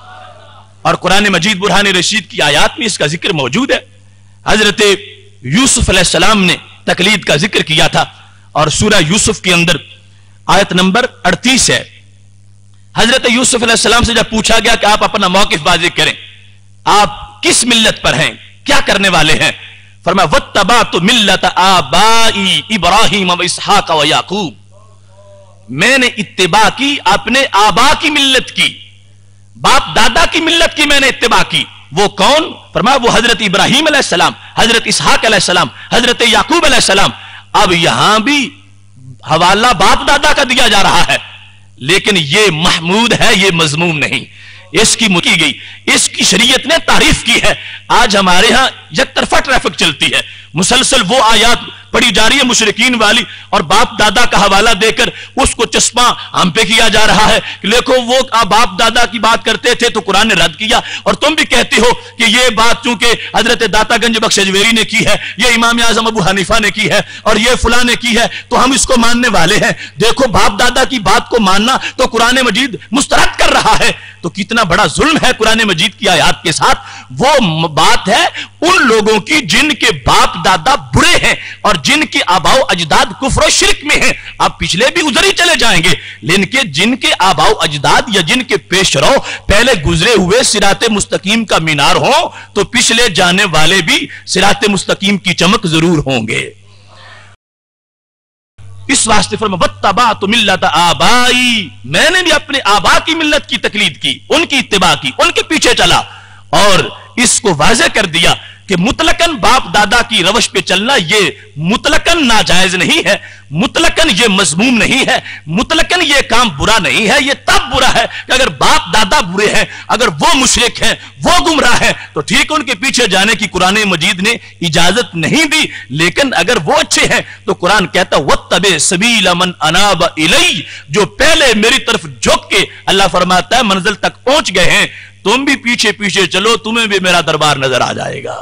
اور قرآن مجید برہان رشید کی آیات میں اس کا ذکر موجود ہے۔ حضرت یوسف علیہ السلام نے تقلید کا ذکر کیا تھا، اور سورہ یوسف کے اندر آیت نمبر اڑتیس ہے۔ حضرت یوسف علیہ السلام سے جب پوچھا گیا کہ آپ اپنا موقف واضح کریں، آپ کس ملت پر ہیں، کیا کرنے والے ہیں؟ فرمایا وَاتَّبَعْتُ مِلَّةَ آبَائِي إِبْرَاهِيمَ وَإِسْحَاقَ وَيَعْقُوبَ، میں نے اتباع کی اپنے آبا کی ملت کی، باپ دادا کی ملت کی میں نے اتباع کی۔ وہ کون؟ فرمایا وہ حضرت ابراہیم علیہ السلام، حضرت اسحاق علیہ السلام، حضرت یعقوب علیہ السلام۔ اب یہاں بھی حوالہ باپ دادا کا دیا جا رہا ہے، لیکن یہ محمود ہے، یہ مذموم نہیں، اس کی کی گئی، اس کی شریعت نے تعریف کی ہے۔ آج ہمارے ہاں یک طرفہ ٹریفک چلتی ہے، مسلسل وہ آیات پڑھی جا رہی ہے مشرکین والی، اور باپ دادا کا حوالہ دے کر اس کو چشمہ ہم پہ کیا جا رہا ہے کہ دیکھو وہ باپ دادا کی بات کرتے تھے تو قرآن نے رد کیا، اور تم بھی کہتے ہو کہ یہ بات چونکہ حضرت داتا گنج بخش اجمیری نے کی ہے، یہ امام اعظم ابو حنیفہ نے کی ہے، اور یہ فلاں نے کی ہے تو ہم اس کو ماننے والے ہیں۔ دیکھو باپ دادا کی بات کو ماننا تو قرآن مجید مسترد کر رہا ہے، تو کتنا بڑا ظلم ہے قرآن مجید کی آیات کے ساتھ۔ وہ بات ہے ان لوگوں کی جن کے باپ دادا برے ہیں اور جن کے آباؤ اجداد کفر و شرک میں ہیں، آپ پچھلے بھی ادھر ہی چلے جائیں گے، لیکن جن کے آباؤ اجداد یا جن کے پیش رو پہلے گزرے ہوئے صراط مستقیم کا مینار ہوں تو پچھلے جانے والے بھی صراط مستقیم کی چمک ضرور ہوں گے۔ اس واسطے فرمایا وَاتَّبَعْتُ مِلَّةَ آبَائِي، میں نے بھی اپنے آبا کی ملت کی تقلید کی، ان کی اتباع کی، ان کے پیچھے چلا، اور اس کو واضح کر دیا کہ مطلقاً باپ دادا کی روش پہ چلنا یہ مطلقاً ناجائز نہیں ہے، مطلقاً یہ مذموم نہیں ہے، مطلقاً یہ کام برا نہیں ہے۔ یہ تب برا ہے کہ اگر باپ دادا برے ہیں، اگر وہ مشرک ہیں، وہ گمراہ ہیں، تو ٹھیک ان کے پیچھے جانے کی قرآن مجید نے اجازت نہیں دی، لیکن اگر وہ اچھے ہیں تو قرآن کہتا وَاتَّبِعْ سَبِيلَ مَنْ أَنَابَ إِلَيَّ، جو پہلے میری طرف جھک کے، اللہ فرماتا ہے منزل تک پہنچ گئے ہیں، تم بھی پیچھے پیچھے چلو، تمہیں بھی میرا دربار نظر آ جائے گا۔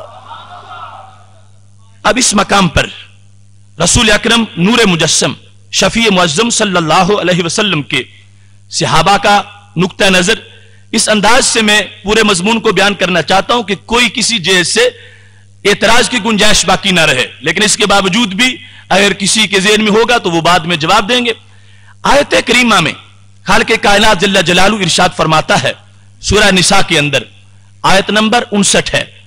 اب اس مقام پر رسول اکرم نور مجسم شفیع معظم صلی اللہ علیہ وسلم کے صحابہ کا نقطہ نظر اس انداز سے میں پورے مضمون کو بیان کرنا چاہتا ہوں کہ کوئی کسی جہت سے اعتراض کی گنجائش باقی نہ رہے، لیکن اس کے باوجود بھی اگر کسی کے ذہن میں ہوگا تو وہ بعد میں جواب دیں گے۔ آیت کریمہ میں خالق کائنات جل جلالہ ارشاد فرماتا ہے سورہ نساء کے اندر، آیت نمبر انسٹھ ہے،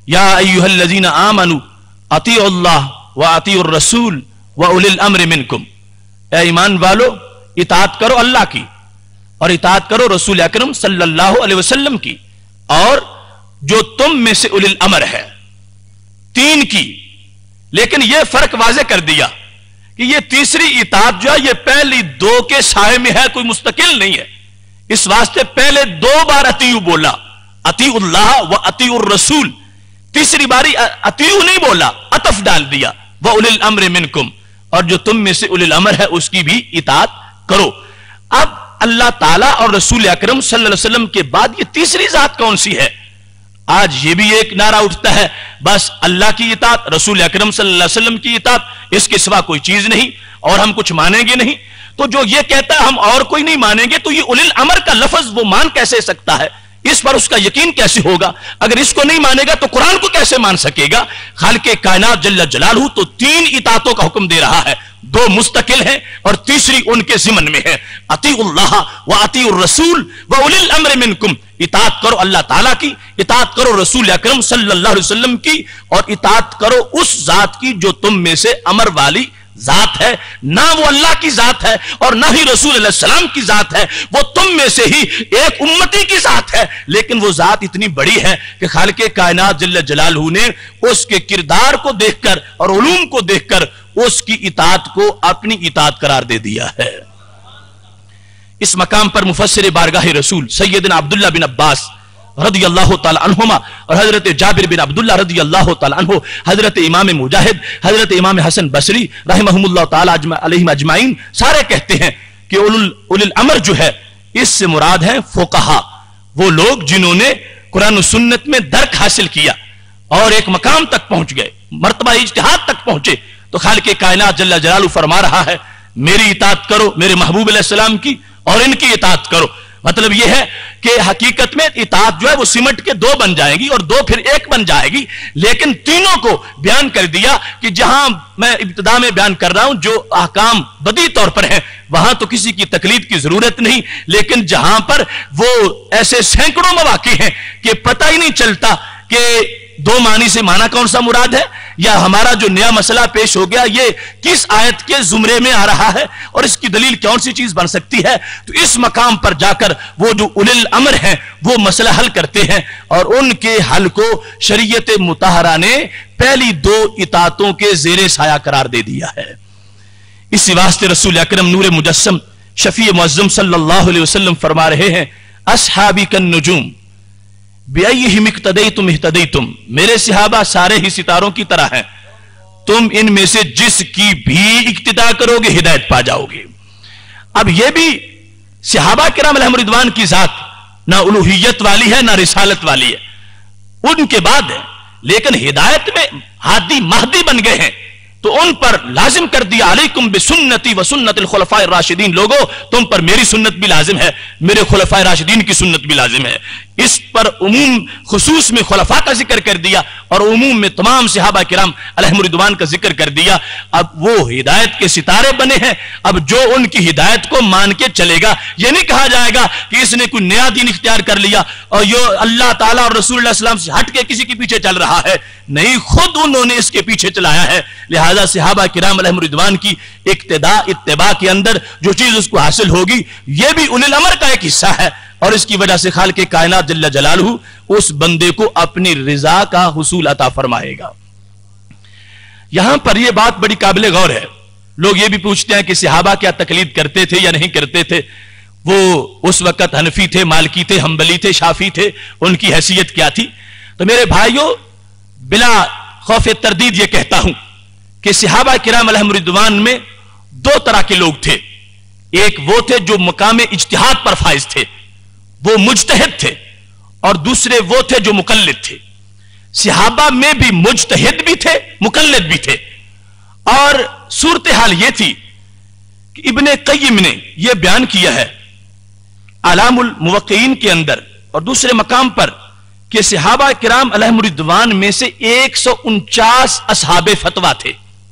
या अय्युहल्लज़ीना आमनू अतीउल्लाह व अतीउर रसूल व उलिल अम्र मिनकुम, ए ईमान वालो इताअत करो अल्लाह की और इताअत करो रसूल अकरम सल्लल्लाहु अलैहि वसल्लम की और जो तुम में से उलिल अमर है। तीन की, लेकिन यह फर्क वाज़े कर दिया कि यह तीसरी इताअत जो है यह पहली दो के साए में है, कोई मुस्तकिल नहीं है। इस वास्ते पहले दो बार अतीयु बोला, अतीउल्लाह व अतीउर रसूल, तीसरी बारी अतीयु नहीं बोला, अतफ डाल दिया व उलिल अम्र मिनकुम, और जो तुम में से उलिल अमर है उसकी भी इताअत करो। अब अल्लाह ताला और रसूल अकरम सल्लल्लाहु अलैहि वसल्लम के बाद ये तीसरी जात कौन सी है? आज ये भी एक नारा उठता है, बस अल्लाह की इताअत, रसूल अकरम सल्लल्लाहु अलैहि वसल्लम की इताअत, इसके सिवा कोई चीज नहीं और हम कुछ मानेंगे नहीं। तो जो ये कहता है हम और कोई नहीं मानेंगे, तो ये उलिल अमर का लफ्ज वो मान कैसे सकता है? इस पर उसका यकीन कैसे होगा? अगर इसको नहीं मानेगा तो कुरान को कैसे मान सकेगा? खालिक़े कायनात जल्ल जलालहू तो तीन इताअतों का हुक्म दे रहा है, दो मुस्तकिल हैं और तीसरी उनके ज़िमन में है। अतीउल्लाह व अतीउर रसूल व उलिल अम्र मिनकुम, इताअत करो अल्लाह ताला की, इताअत करो रसूल अकरम सल्लल्लाहु अलैहि वसल्लम की, और इताअत करो उस जात की जो तुम में से अमर वाली जात है। ना वो अल्लाह की जात है और ना ही रसूल अलैहि सलाम की जात है, वो तुम में से ही एक उम्मती की जात है। लेकिन वो जात इतनी बड़ी है कि खालिक़े कायनात जल्ल जलालहू ने उसके किरदार को देखकर और उलूम को देखकर उसकी इताअत को अपनी इताअत करार दे दिया है। इस मकाम पर मुफस्सिर बारगाह रसूल सैयदना अब्दुल्लाह बिन अब्बास रज़ी अल्लाह तआला अन्हुमा और हजरत जाबिर बिन अब्दुल्लाह रज़ी अल्लाह तआला अन्हु, हजरत इमाम मुजाहिद, हजरत इमाम हसन बसरी रहमहुमुल्लाह तआला अलैहिम अजमाइन सारे कहते हैं कि उलुल उलिल अमर जो है इससे मुराद है फुक़हा, वो लोग जिन्होंने कुरान और सुन्नत में दर्क हासिल किया और एक मकाम तक पहुंच गए, मर्तबा इज्तिहाद तक पहुंचे। तो खालिक़े कायनात जल्ल जलालहू फरमा रहा है मेरी इताअत करो मेरे महबूब अलैहिस्सलाम की और इनकी इताअत करो। मतलब यह है कि हकीकत में इताअत जो है वो सिमट के दो बन जाएगी और दो फिर एक बन जाएगी, लेकिन तीनों को बयान कर दिया कि जहां मैं इब्तिदा में बयान कर रहा हूं जो अहकाम बदी तौर पर है वहां तो किसी की तकलीद की जरूरत नहीं, लेकिन जहां पर वो ऐसे सैकड़ों मौके हैं कि पता ही नहीं चलता कि दो मानी से माना कौन सा मुराद है, या हमारा जो नया मसला पेश हो गया ये किस आयत के जुमरे में आ रहा है और इसकी दलील कौन सी चीज बन सकती है। तो इस मकाम पर जाकर वो जो उलिल अमर हैं वो मसला हल करते हैं और उनके हल को शरीयत मुताहरा ने पहली दो इताअतों के जेरे साया करार दे दिया है। इसी वास्ते रसूल अकरम नूर मुजस्सम शफी मुअज़्ज़म सल्लल्लाहु अलैहि वसल्लम फरमा रहे हैं अस्हाबी कन नुजूम बिअय्यिहिम इक्तदैतुम इह्तदैतुम, मेरे सहाबा सारे ही सितारों की तरह हैं, तुम इनमें से जिसकी भी इक्तिदा करोगे हिदायत पा जाओगे। अब यह भी सहाबा किराम अलैहिम रिदवान की जात ना उलूहियत वाली है ना रिसालत वाली है, उनके बाद है, लेकिन हिदायत में हादी महदी बन गए हैं तो उन पर लाजिम कर दिया अलैकुम बिसुन्नती व सुन्नतिल खुलफाए राशिदीन, लोगो तुम पर मेरी सुन्नत भी लाजिम है, मेरे खुलफाए राशिदीन की सुन्नत भी लाजिम है। इस पर उमूम खुसूस में खुलफा का जिक्र कर दिया और उमूम में तमाम सहाबा किराम अलैहिम रिदवान का जिक्र कर दिया। अब वो हिदायत के सितारे बने हैं, अब जो उनकी हिदायत को मान के चलेगा, यह नहीं कहा जाएगा कि इसने कोई नया दीन इख्तियार कर लिया और यो अल्लाह ताला और रसूलुल्लाह सल्लल्लाहु अलैहि वसल्लम से हट के किसी के पीछे चल रहा है, नहीं, खुद उन्होंने इसके पीछे चलाया है। लिहाजा सहाबा किराम अलैहिम रिदवान की इक्तिदा इत्तिबा के अंदर जो चीज उसको हासिल होगी यह भी उलिल अमर का एक हिस्सा है और इसकी वजह से खालिक़े कायनात जल्ल जलालहू उस बंदे को अपनी रिजा का हुसूल अता फरमाएगा। यहां पर यह बात बड़ी काबिल गौर है। लोग यह भी पूछते हैं कि सहाबा क्या तकलीद करते थे या नहीं करते थे, वो उस वक्त हनफी थे, मालिकी थे, हम्बली थे, शाफी थे, उनकी हैसियत क्या थी। तो मेरे भाइयों बिला खौफ तरदीद यह कहता हूं कि सहाबा किराम अलैहिम रिदवान में दो तरह के लोग थे। एक वो थे जो मकाम इज्तिहाद पर फाइज थे, वो मुज्तहिद थे, और दूसरे वो थे जो मुकल्लिद थे। सहाबा में भी मुज्तहिद भी थे, मुकल्लिद भी थे, और सूरत हाल यह थी कि इब्ने क़य्यिम ने यह बयान किया है अलामुल मुवक्किईन के अंदर और दूसरे मकाम पर कि सहाबा किराम अलैहिम रिदवान में से एक सौ उनचास असहाबे फतवा थे।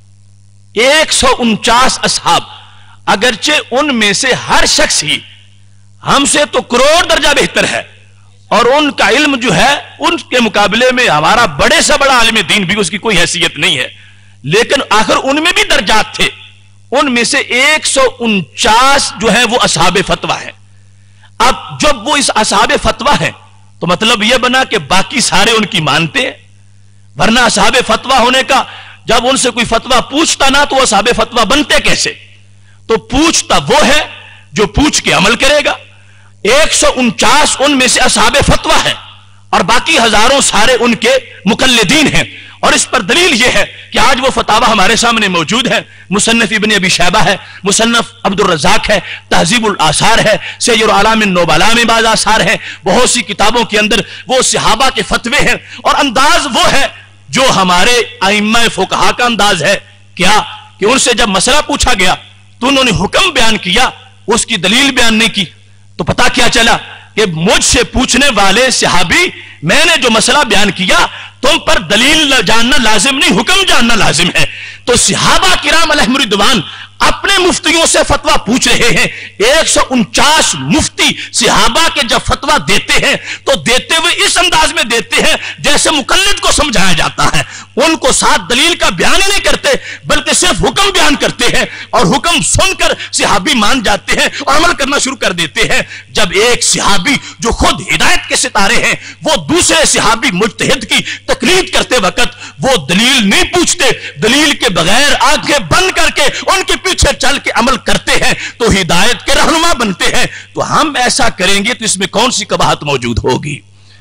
एक सौ उनचास असहाब, अगरचे उनमें से हर शख्स ही हमसे तो करोड़ दर्जा बेहतर है اور ان کا علم جو ہے ان کے مقابلے میں ہمارا بڑے سے بڑا عالم دین بھی اس کی کوئی حیثیت نہیں ہے، لیکن آخر ان میں بھی درجات تھے. ان میں سے ایک سو انچاس جو ہے وہ اصحاب فتویٰ ہے. اب جب وہ اس اصحاب فتویٰ ہے تو مطلب یہ بنا کہ باقی سارے ان کی مانتے ہیں، ورنہ اصحاب فتویٰ ہونے کا جب ان سے کوئی فتویٰ پوچھتا نہ تو وہ اصحاب فتویٰ بنتے کیسے؟ تو پوچھتا وہ ہے جو پوچھ کے عمل کرے گا. ایک سو انچاس ان میں سے اصحاب فتویٰ ہے اور باقی ہزاروں سارے ان کے مقلدین ہیں. اور اس پر دلیل یہ ہے کہ آج وہ فتاوی ہمارے سامنے موجود ہے. مصنف ابن ابی شیبہ ہے، مصنف عبد الرزاق ہے، تہذیب الآثار ہے، سیر اعلام النبلاء میں بعض آثار ہیں، بہت سی کتابوں کے اندر وہ صحابہ کے فتوے ہیں. اور انداز وہ ہے جو ہمارے ائمہ فقہا کا انداز ہے. کیا کہ ان سے جب مسئلہ پوچھا گیا تو انہوں نے حکم بیان کیا، اس کی دلیل بیان نہیں کی. تو پتا کیا چلا کہ مجھ سے پوچھنے والے صحابی، میں نے جو مسئلہ بیان کیا تم پر دلیل جاننا لازم نہیں، حکم جاننا لازم ہے. تو صحابہ کرام علیہم رضوان اپنے مفتیوں سے فتویٰ پوچھ رہے ہیں. ایک سو انچاس مفتی صحابہ کے جب فتویٰ دیتے ہیں تو دیتے ہوئے اس انداز میں دیتے ہیں جیسے مقلد کو سمجھایا جاتا ہے. ان کو ساتھ دلیل کا بیان نہیں کرتے بلکہ صرف حکم بیان کرتے ہیں، اور حکم سن کر صحابی مان جاتے ہیں اور عمل کرنا شروع کر دیتے ہیں. جب ایک صحابی جو خود ہدایت کے ستارے ہیں وہ دوسرے صحابی مجتہد کی تقلید کرتے وقت وہ دلیل نہیں پوچھتے، دلیل کے بغیر آنکھیں بند کر کے ان کے پیچھے چل کے عمل کرتے ہیں تو ہدایت کے رہنما بنتے ہیں. تو ہم ایسا کریں گے تو اس میں کون سی قباحت موجود ہوگی؟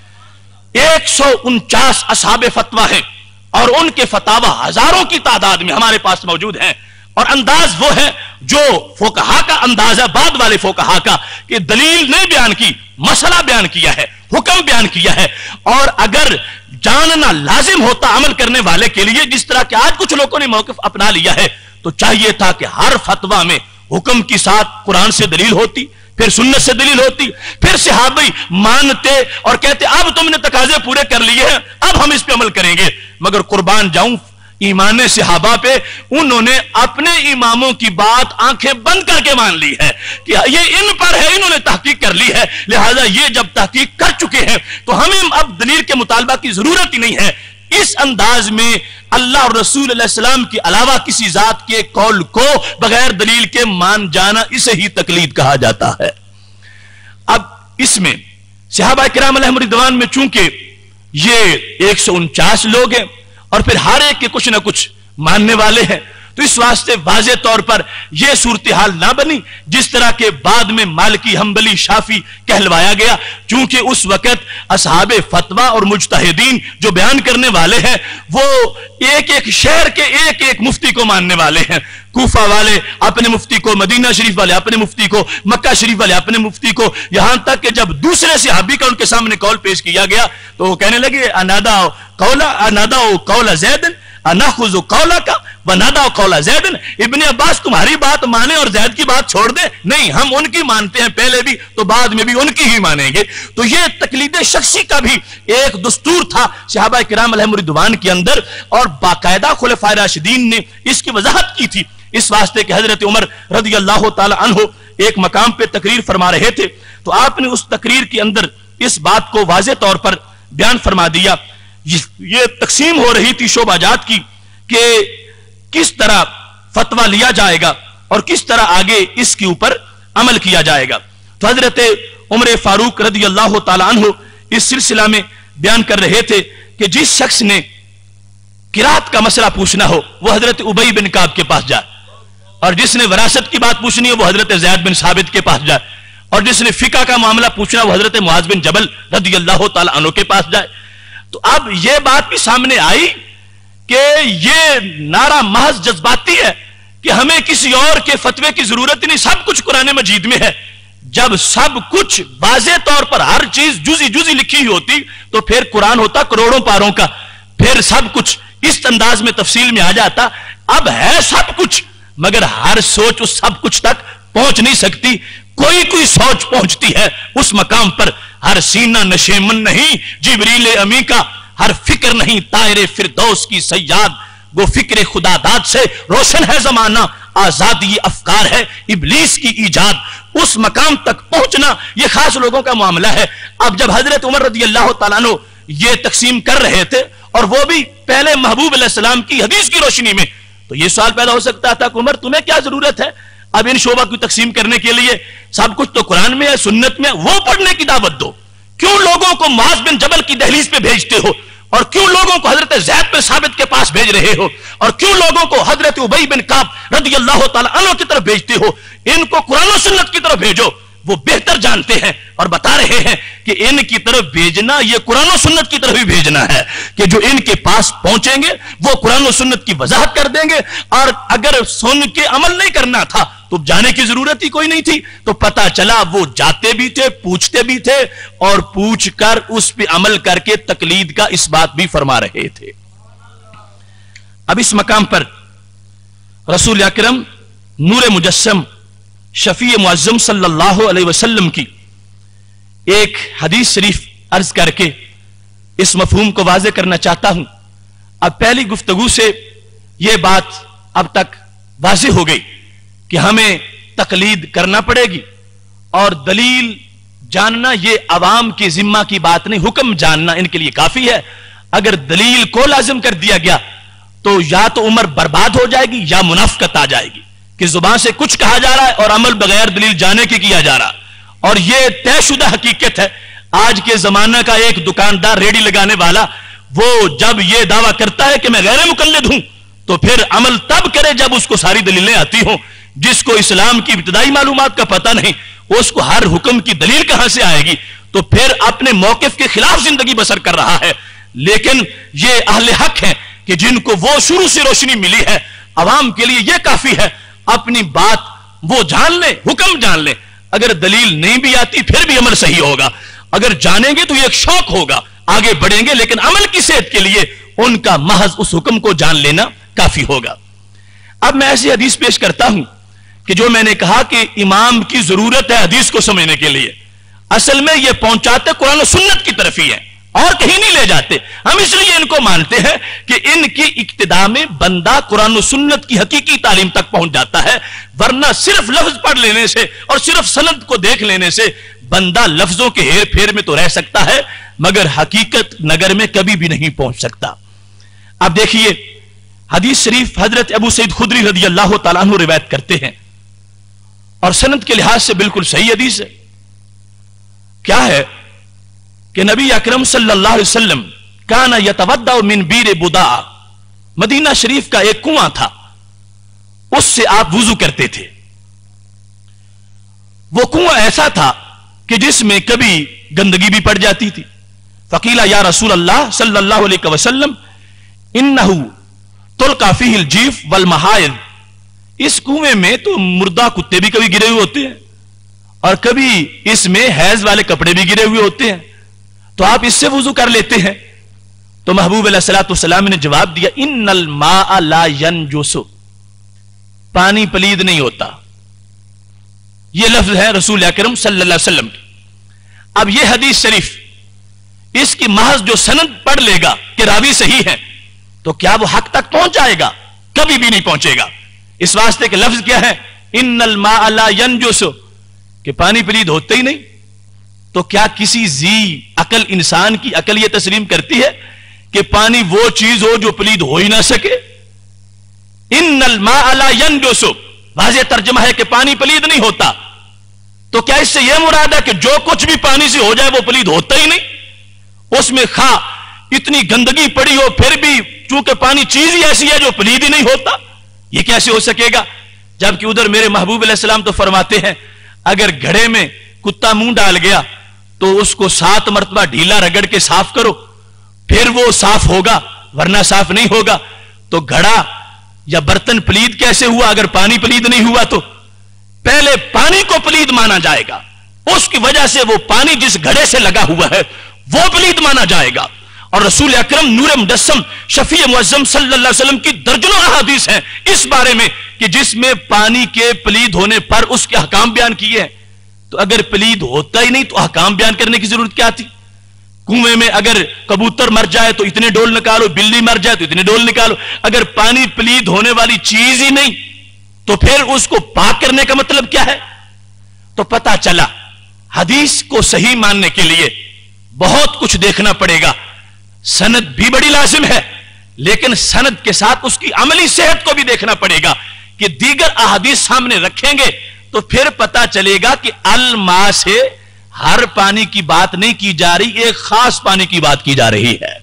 ایک سو انچاس اصحاب فتویٰ ہیں اور ان کے فتاوی ہزاروں کی تعداد میں ہمارے پاس موجود ہیں. اور انداز وہ ہے جو فقہا کا انداز ہے، بعد والے فقہا کا، کہ دلیل نہیں بیان کی، مسئلہ بیان کیا ہے، حکم بیان کیا ہے. اور اگر جاننا لازم ہوتا عمل کرنے والے کے لیے، جس طرح کہ آج کچھ لوگوں نے موقف اپنا لیا ہے، تو چاہیے تھا کہ ہر فتویٰ میں حکم کی ساتھ قرآن سے دلیل ہوتی، پھر سنت سے دلیل ہوتی، پھر صحابی مانتے اور کہتے اب تم نے تقاضے پورے کر لیے ہیں، اب ہم اس پہ عمل کریں گے. مگر قربان جاؤں ایمان صحابہ پہ، انہوں نے اپنے اماموں کی بات آنکھیں بند کر کے مان لی ہے کہ یہ ان پر ہے، انہوں نے تحقیق کر لی ہے، لہذا یہ جب تحقیق کر چکے ہیں تو ہمیں اب دلیل کے مطالبہ کی ضرورت ہی نہیں ہے. اس انداز میں اللہ اور رسول علیہ السلام کے علاوہ کسی ذات کے قول کو بغیر دلیل کے مان جانا، اسے ہی تقلید کہا جاتا ہے. اب اس میں صحابہ کرام علیہم رضوان میں چونکہ یہ ایک سو انچاس لوگ ہیں اور پھر ہر ایک کے کچھ نہ کچھ ماننے والے ہیں، تو اس واسطے واضح طور پر یہ صورتحال نہ بنی جس طرح کے بعد میں مالکی، حنبلی، شافعی کہلوایا گیا. چونکہ اس وقت اصحاب فتویٰ اور مجتہدین جو بیان کرنے والے ہیں وہ ایک ایک شہر کے ایک ایک مفتی کو ماننے والے ہیں. کوفہ والے اپنے مفتی کو، مدینہ شریف والے اپنے مفتی کو، مکہ شریف والے اپنے مفتی کو، یہاں تک کہ جب دوسرے صحابی کا ان کے سامنے قول پیش کیا گیا تو وہ کہنے لگے انادا قولا انادا قول زید اناخذ قولا کا ونادا قول زید. ابن عباس تمہاری بات مانے اور زید کی بات چھوڑ دے؟ نہیں، ہم ان کی مانتے ہیں پہلے بھی تو بعد میں بھی ان کی ہی مانیں گے. تو یہ تقلید شخصی کا بھی ایک دستور تھا صحابہ کرام علیہم رضوان کے اندر، اور باقاعدہ خلفائے راشدین نے اس کی وضاحت کی تھی. اس واسطے کہ حضرت عمر رضی اللہ تعالی عنہ ایک مقام پہ تقریر فرما رہے تھے تو آپ نے اس تقریر کے اندر اس بات کو واضح طور پر بیان فرما دیا. یہ تقسیم ہو رہی تھی شعبہ جات کی کہ کس طرح فتویٰ لیا جائے گا اور کس طرح آگے اس کے اوپر عمل کیا جائے گا. تو حضرت عمر فاروق رضی اللہ تعالی عنہ اس سلسلہ میں بیان کر رہے تھے کہ جس شخص نے قرات کا مسئلہ پوچھنا ہو وہ حضرت ابی بن کعب کے پاس جائے، اور جس نے وراثت کی بات پوچھنی ہو وہ حضرت زید بن ثابت کے پاس جائے، اور جس نے فقہ کا معاملہ پوچھنا وہ حضرت معاذ بن جبل رضی اللہ تعالی عنہ کے پاس جائے. تو اب یہ بات بھی سامنے آئی کہ یہ نعرہ محض جذباتی ہے کہ ہمیں کسی اور کے فتوے کی ضرورت نہیں، سب کچھ قرآن مجید میں ہے. جب سب کچھ واضح طور پر ہر چیز جزی جزی لکھی ہوتی تو پھر قرآن ہوتا کروڑوں پاروں کا، پھر سب کچھ اس انداز میں تفصیل میں آ جاتا. اب ہے سب کچھ مگر ہر سوچ اس سب کچھ تک پہنچ نہیں سکتی. کوئی کوئی سوچ پہنچتی ہے اس مقام پر. ہر سینہ نشیمن نہیں جبریل امی کا، ہر فکر نہیں طائر فردوس کی صیاد. وہ فکر خدا داد سے روشن ہے زمانہ، آزادی افکار ہے، ابلیس کی ایجاد، اس مقام تک پہنچنا یہ خاص لوگوں کا معاملہ ہے۔ اب جب حضرت عمر رضی اللہ تعالیٰ عنہ یہ تقسیم کر رہے تھے اور وہ بھی پہلے محبوب علیہ السلام کی حدیث کی روشنی میں، تو یہ سوال پیدا ہو سکتا تھا کہ عمر تمہیں کیا ضرورت ہے اب ان شعبہ کی تقسیم کرنے کے لیے؟ سب کچھ تو قرآن میں ہے، سنت میں ہے، وہ پڑھنے کی دعوت دو۔ کیوں لوگوں کو معاذ بن جبل کی دہلیز پہ بھیجتے ہو، اور کیوں لوگوں کو حضرت زید بن ثابت کے پاس بھیج رہے ہو، اور کیوں لوگوں کو حضرت ابی بن کعب رضی اللہ تعالی عنہ کی طرف بھیجتے ہو؟ ان کو قرآن و سنت کی طرف بھیجو، وہ بہتر جانتے ہیں اور بتا رہے ہیں کہ ان کی طرف بھیجنا یہ قرآن و سنت کی طرف ہی بھیجنا ہے، کہ جو ان کے پاس پہنچیں گے وہ قرآن و سنت کی وضاحت کر دیں گے، اور اگر سن کے عمل نہیں کرنا تھا تو جانے کی ضرورت ہی کوئی نہیں تھی۔ تو پتا چلا وہ جاتے بھی تھے، پوچھتے بھی تھے، اور پوچھ کر اس پہ عمل کر کے تقلید کا اس بات بھی فرما رہے تھے۔ اب اس مقام پر رسول اکرم نور مجسم شفیع معظم صلی اللہ علیہ وسلم کی ایک حدیث شریف عرض کر کے اس مفہوم کو واضح کرنا چاہتا ہوں۔ اب پہلی گفتگو سے یہ بات اب تک واضح ہو گئی کہ ہمیں تقلید کرنا پڑے گی، اور دلیل جاننا یہ عوام کے ذمہ کی بات نہیں، حکم جاننا ان کے لیے کافی ہے۔ اگر دلیل کو لازم کر دیا گیا تو یا تو عمر برباد ہو جائے گی یا منافقت آ جائے گی، کہ زبان سے کچھ کہا جا رہا ہے اور عمل بغیر دلیل جانے کی کیا جا رہا، اور یہ طے شدہ حقیقت ہے۔ آج کے زمانہ کا ایک دکاندار ریڈی لگانے والا وہ جب یہ دعویٰ کرتا ہے کہ میں غیر مقلد ہوں تو پھر عمل تب کرے جب اس کو ساری دلیلیں آتی ہوں۔ جس کو اسلام کی ابتدائی معلومات کا پتہ نہیں اس کو ہر حکم کی دلیل کہاں سے آئے گی، تو پھر اپنے موقف کے خلاف زندگی بسر کر رہا ہے۔ لیکن یہ اہل حق ہیں کہ جن کو وہ شروع سے روشنی ملی ہے، عوام کے لیے یہ کافی ہے، اپنی بات وہ جان لیں، حکم جان لیں، اگر دلیل نہیں بھی آتی پھر بھی عمل صحیح ہوگا، اگر جانیں گے تو یہ ایک شوق ہوگا، آگے بڑھیں گے، لیکن عمل کی صحت کے لیے ان کا محض اس حکم کو جان لینا کافی ہوگا۔ اب میں ایسی حدیث پیش کرتا ہوں کہ جو میں نے کہا کہ امام کی ضرورت ہے حدیث کو سمجھنے کے لیے، اصل میں یہ پہنچاتے قرآن و سنت کی طرف ہی ہے اور کہیں نہیں لے جاتے۔ ہم اس لیے ان کو مانتے ہیں کہ ان کی اقتداء میں بندہ قرآن و سنت کی حقیقی تعلیم تک پہنچ جاتا ہے، ورنہ صرف لفظ پڑھ لینے سے اور صرف سند کو دیکھ لینے سے بندہ لفظوں کے ہیر پھیر میں تو رہ سکتا ہے مگر حقیقت نگر میں کبھی بھی نہیں پہنچ سکتا۔ اب دیکھیے حدیث شریف حضرت ابو سعید خدری رضی اللہ تعالیٰ عنہ روایت کرتے ہیں، اور سند کے لحاظ سے بالکل صحیح حدیث ہے۔ کیا ہے کہ نبی اکرم صلی اللہ علیہ وسلم کان یتودع من بیر بدا، مدینہ شریف کا ایک کنواں تھا، اس سے آپ وضو کرتے تھے۔ وہ کنواں ایسا تھا کہ جس میں کبھی گندگی بھی پڑ جاتی تھی۔ فقیل یا رسول اللہ صلی اللہ علیہ وسلم انہ تلقى فیہ الجیف والمحائض، اس کنویں میں تو مردہ کتے بھی کبھی گرے ہوئے ہوتے ہیں اور کبھی اس میں حیض والے کپڑے بھی گرے ہوئے ہوتے ہیں، تو آپ اس سے وضو کر لیتے ہیں؟ تو محبوب علیہ الصلوۃ والسلام نے جواب دیا ان الماء لا ينجس، پانی پلید نہیں ہوتا۔ یہ لفظ ہے رسول اکرم صلی اللہ علیہ وسلم کی۔ اب یہ حدیث شریف اس کی محض جو سند پڑھ لے گا کہ راوی صحیح ہے تو کیا وہ حق تک پہنچ جائے گا؟ کبھی بھی نہیں پہنچے گا، اس واسطے کہ لفظ کیا ہے ان الماء لا ينجس، کہ پانی پلید ہوتا ہی نہیں۔ تو کیا کسی ذی عقل انسان کی عقل یہ تسلیم کرتی ہے کہ پانی وہ چیز ہو جو پلید ہو ہی نہ سکے؟ ان الماء لا ينجس واضح ترجمہ ہے کہ پانی پلید نہیں ہوتا، تو کیا اس سے یہ مراد ہے کہ جو کچھ بھی پانی سے ہو جائے وہ پلید ہوتا ہی نہیں؟ اس میں خواہ اتنی گندگی پڑی ہو پھر بھی چونکہ پانی چیز ہی ایسی ہے جو پلید ہی نہیں ہوتا، یہ کیسے ہو سکے گا؟ جبکہ ادھر میرے محبوب علیہ السلام تو فرماتے ہیں اگر گھڑے میں کتا منہ ڈال گیا تو اس کو سات مرتبہ ڈھیلا رگڑ کے صاف کرو پھر وہ صاف ہوگا، ورنہ صاف نہیں ہوگا۔ تو گھڑا یا برتن پلید کیسے ہوا اگر پانی پلید نہیں ہوا؟ تو پہلے پانی کو پلید مانا جائے گا، اس کی وجہ سے وہ پانی جس گھڑے سے لگا ہوا ہے وہ پلید مانا جائے گا۔ اور رسول اکرم نور مجسم شفیع معظم صلی اللہ علیہ وسلم کی درجنوں احادیث ہیں اس بارے میں کہ جس میں پانی کے پلید ہونے پر اس کے احکام بیان کیے ہیں۔ تو اگر پلید ہوتا ہی نہیں تو احکام بیان کرنے کی ضرورت کیا تھی؟ کنویں میں اگر کبوتر مر جائے تو اتنے ڈول نکالو، بلی مر جائے تو اتنے ڈول نکالو، اگر پانی پلید ہونے والی چیز ہی نہیں तो फिर उसको पाक करने का मतलब क्या है? तो पता चला हदीस को सही मानने के लिए बहुत कुछ देखना पड़ेगा। सनद भी बड़ी लाजिम है, लेकिन सनद के साथ उसकी अमली सेहत को भी देखना पड़ेगा कि दीगर अहादीस सामने रखेंगे तो फिर पता चलेगा कि अल मा से हर पानी की बात नहीं की जा रही, एक खास पानी की बात की जा रही है।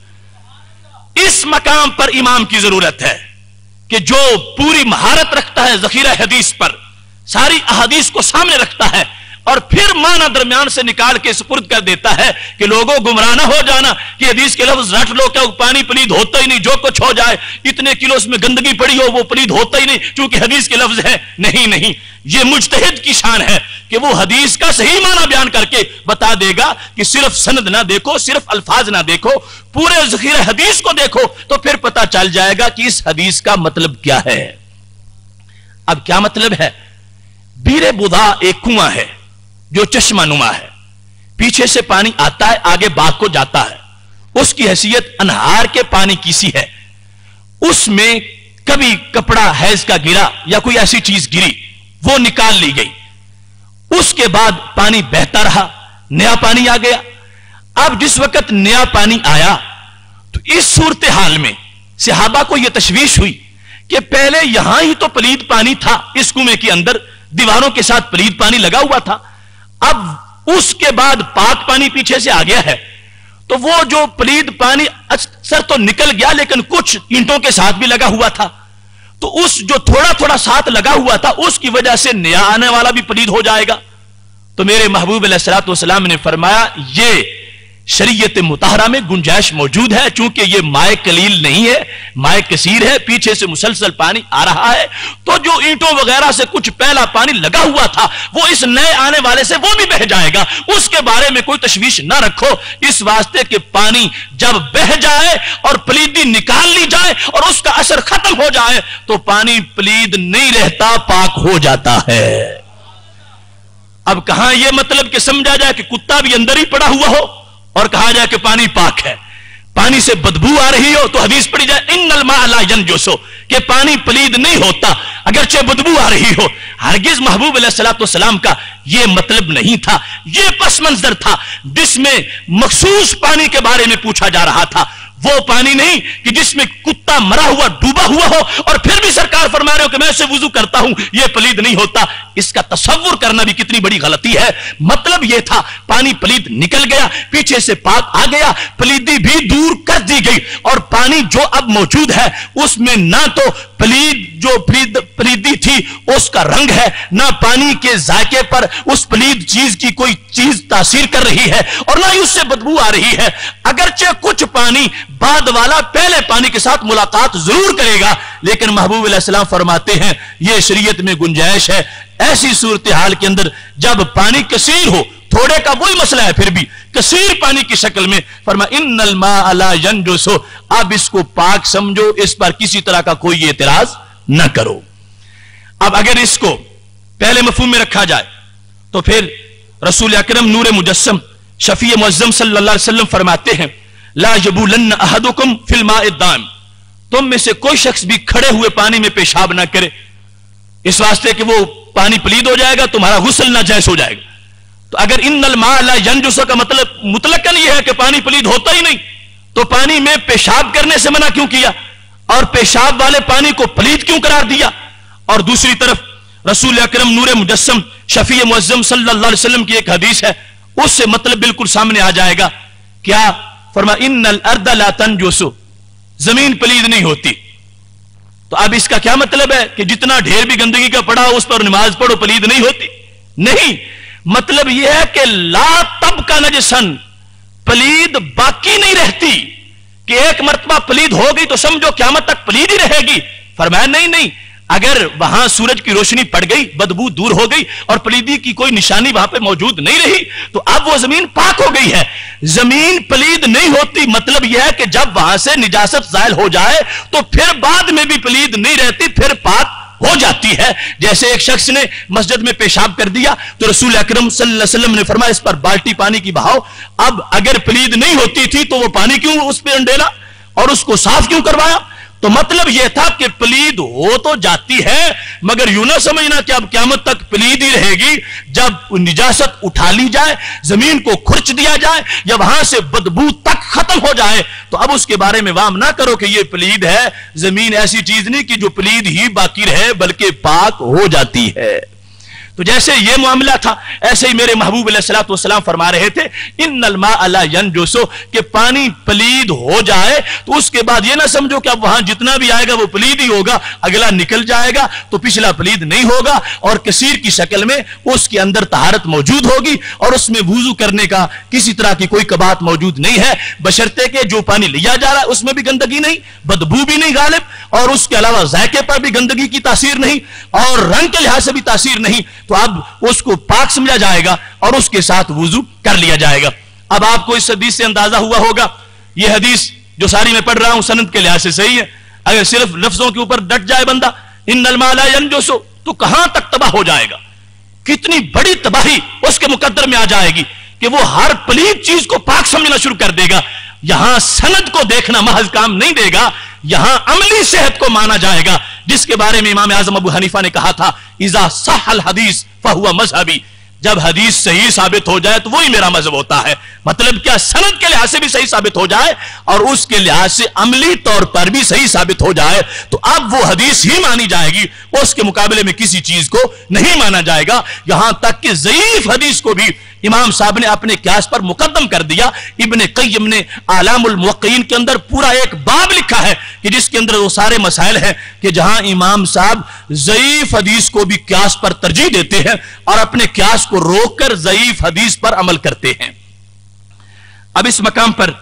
इस मकाम पर इमाम की जरूरत है कि जो पूरी महारत रखता है जखीरा हदीस पर, सारी अहादीस को सामने रखता है और फिर माना दरमियान से निकाल के सुपुर्द कर देता है कि लोगों गुमराह ना हो जाना कि हदीस के लफ्ज रट लो, क्या पानी पलीद होता ही नहीं, जो कुछ हो जाए, इतने किलो उसमें गंदगी पड़ी हो वो पलीद होता ही नहीं क्योंकि हदीस के लफ्ज है। नहीं नहीं, ये मुज्तहिद की शान है कि वो हदीस का सही माना बयान करके बता देगा कि सिर्फ सनद ना देखो, सिर्फ अल्फाज ना देखो, पूरे ज़ख़ीरा हदीस को देखो, तो फिर पता चल जाएगा कि इस हदीस का मतलब क्या है। अब क्या मतलब है? बीरे बुधा एक कुआं है जो चश्मा नुमा है, पीछे से पानी आता है, आगे बाग को जाता है, उसकी हैसियत अनहार के पानी की सी है। उसमें कभी कपड़ा हैज का गिरा या कोई ऐसी चीज गिरी, वो निकाल ली गई, उसके बाद पानी बहता रहा, नया पानी आ गया। अब जिस वक्त नया पानी आया तो इस सूरत हाल में सहाबा को यह तशवीश हुई कि पहले यहां ही तो पलीद पानी था, इस कुएं के अंदर दीवारों के साथ पलीद पानी लगा हुआ था, अब उसके बाद पाक पानी पीछे से आ गया है, तो वो जो पलीद पानी अक्सर तो निकल गया लेकिन कुछ ईंटों के साथ भी लगा हुआ था, तो उस जो थोड़ा थोड़ा साथ लगा हुआ था उसकी वजह से नया आने वाला भी पलीद हो जाएगा। तो मेरे महबूब अलैहिस्सलातु वस्सलाम ने फरमाया ये शरीयत मुताहरा में गुंजाइश मौजूद है, चूंकि ये माए कलील नहीं है, माए कसीर है, पीछे से मुसलसल पानी आ रहा है, तो जो ईंटों वगैरह से कुछ पहला पानी लगा हुआ था वो इस नए आने वाले से वो भी बह जाएगा, उसके बारे में कोई तशवीश ना रखो। इस वास्ते के पानी जब बह जाए और पलीदी निकाल ली जाए और उसका असर खत्म हो जाए तो पानी पलीद नहीं रहता, पाक हो जाता है। अब कहां यह मतलब कि समझा जाए कि कुत्ता भी अंदर ही पड़ा हुआ हो और कहा जाए कि पानी पाक है, पानी से बदबू आ रही हो तो हदीस पढ़ी जाए इन्नल माअ ला यनजुसु, कि पानी पलीद नहीं होता अगरचे बदबू आ रही हो। हरगिज महबूब अलैहिस्सलातु वस्सलाम का यह मतलब नहीं था, यह पस मंजर था जिसमें मखसूस पानी के बारे में पूछा जा रहा था, वो पानी नहीं कि जिसमें कुत्ता मरा हुआ डूबा हुआ हो और फिर भी सरकार फरमा रहे हो कि मैं इससे वुजू करता हूं, यह पलीद नहीं होता। इसका तसव्वुर करना भी कितनी बड़ी गलती है। मतलब यह था पानी पलीद निकल गया, पीछे से पाक आ गया, पलीदी भी दूर कर दी गई और पानी जो अब मौजूद है उसमें ना तो पलीद जो पलीद पलीदी थी उसका रंग है, ना पानी के जायके पर उस पलीद चीज की कोई चीज तासीर कर रही है और ना ही उससे बदबू आ रही है। अगरचे कुछ पानी बाद वाला पहले पानी के साथ मुलाकात जरूर करेगा, लेकिन महबूब अलैहिस्सलाम फरमाते हैं यह शरीयत में गुंजाइश है ऐसी सूरत हाल के अंदर जब पानी कसीर हो, थोड़े का वही मसला है, फिर भी कसीर पानी की शक्ल में फरमा इन्नल माअ ला यनजुसु, अब इसको पाक समझो, इस पर किसी तरह का कोई एतराज न करो। अब अगर इसको पहले मफहूम में रखा जाए तो फिर रसूल अकरम नूर मुजस्सम शफी मुअज्जम सल्लल्लाहु अलैहि वसल्लम फरमाते हैं ला यबूलन्न अहदुकुम फिल माइ दाम, तुम में से कोई शख्स भी खड़े हुए पानी में पेशाब ना करे, इस वास्ते कि वो पानी पलीद हो जाएगा, तुम्हारा गुस्ल नाजायज हो जाएगा। तो अगर इन्नल माअ ला यनजुसु का मतलब मुतलकन यह है कि पानी पलीद होता ही नहीं, तो पानी में पेशाब करने से मना क्यों किया और पेशाब वाले पानी को पलीद क्यों करार दिया? और दूसरी तरफ रसूल अकरम नूर मुजस्सम शफी मुअज्जम सल्लल्लाहु अलैहि वसल्लम की एक हदीस है, उससे मतलब बिल्कुल सामने आ जाएगा। क्या फरमा इन्नल अर्द ला तनजुसु, जमीन पलीद नहीं होती। तो अब इसका क्या मतलब है कि जितना ढेर भी गंदगी का पड़ा हो उस पर नमाज पढ़ो, पलीद नहीं होती? नहीं, मतलब यह है कि ला तब का नजसन, पलीद बाकी नहीं रहती कि एक मर्तबा पलीद हो गई तो समझो क़यामत तक पलीद ही रहेगी। फरमाया नहीं नहीं, अगर वहां सूरज की रोशनी पड़ गई, बदबू दूर हो गई और पलीदी की कोई निशानी वहां पे मौजूद नहीं रही तो अब वो जमीन पाक हो गई है। जमीन पलीद नहीं होती मतलब यह है कि जब वहां से निजासत ज़ायल हो जाए तो फिर बाद में भी पलीद नहीं रहती, फिर पाक हो जाती है। जैसे एक शख्स ने मस्जिद में पेशाब कर दिया तो रसूल अकरम सल्लल्लाहु अलैहि वसल्लम ने फरमाया इस पर बाल्टी पानी की बहाओ। अब अगर पलीद नहीं होती थी तो वो पानी क्यों उस पर अंडेला और उसको साफ क्यों करवाया? تو مطلب یہ تھا کہ پلید ہو تو جاتی ہے، مگر یوں نہ سمجھنا کہ اب قیامت تک پلید ہی رہے گی۔ جب نجاست اٹھا لی جائے، زمین کو کھرچ دیا جائے، یا وہاں سے بدبو تک ختم ہو جائے، تو اب اس کے بارے میں وام نہ کرو کہ یہ پلید ہے۔ زمین ایسی چیز نہیں کہ جو پلید ہی باقی رہے، بلکہ پاک ہو جاتی ہے۔ تو جیسے یہ معاملہ تھا، ایسے ہی میرے محبوب علیہ الصلوۃ والسلام فرما رہے تھے ان الماء لا ينجس، کہ پانی پلید ہو جائے تو اس کے بعد یہ نہ سمجھو کہ اب وہاں جتنا بھی آئے گا وہ پلید ہی ہوگا، اگلا نکل جائے گا تو پچھلا پلید نہیں ہوگا، اور کثیر کی شکل میں اس کے اندر طہارت موجود ہوگی، اور اس میں وضو کرنے کا کسی طرح کی کوئی قباحت موجود نہیں ہے، بشرطے کہ جو پانی لیا جا رہا ہے اس میں بھی گندگی نہیں، بدبو بھی نہیں غالب، اور اس کے علاوہ ذائقے پر بھی گندگی کی تاثیر نہیں، اور رنگ کے لحاظ سے بھی تاثیر نہیں، تو اب اس کو پاک سمجھا جائے گا اور اس کے ساتھ وضو کر لیا جائے گا۔ اب آپ کو اس حدیث سے اندازہ ہوا ہوگا، یہ حدیث جو ساری میں پڑھ رہا ہوں سند کے لحاظ سے صحیح ہے، اگر صرف لفظوں کے اوپر ڈٹ جائے بندہ ان الماء لا ينجس، تو کہاں تک تباہ ہو جائے گا، کتنی بڑی تباہی اس کے مقدر میں آ جائے گی کہ وہ ہر پلید چیز کو پاک سمجھنا شروع کر دے گا۔ یہاں سند کو دیکھنا محض کام نہیں دے گا، یہاں عملی صحت کو مانا جائے گا، جس کے بارے میں امام اعظم ابو حنیفہ نے کہا تھا اذا صح الحدیث فہو مذہبی، جب حدیث صحیح ثابت ہو جائے تو وہی میرا مذہب ہوتا ہے۔ مطلب کیا، سند کے لحاظ سے بھی صحیح ثابت ہو جائے اور اس کے لحاظ سے عملی طور پر بھی صحیح ثابت ہو جائے تو اب وہ حدیث ہی مانی جائے گی، اس کے مقابلے میں کسی چیز کو نہیں مانا جائے گا، یہاں تک کہ ضعیف حدیث کو بھی امام صاحب نے اپنے قیاس پر مقدم کر دیا۔ ابن قیم نے اعلام الموقعین کے اندر پورا ایک باب لکھا ہے کہ جس کے اندر وہ سارے مسائل ہیں کہ جہاں امام صاحب ضعیف حدیث کو بھی قیاس پر ترجیح دیتے ہیں اور اپنے قیاس کو روک کر ضعیف حدیث پر عمل کرتے ہیں۔ اب اس مقام پر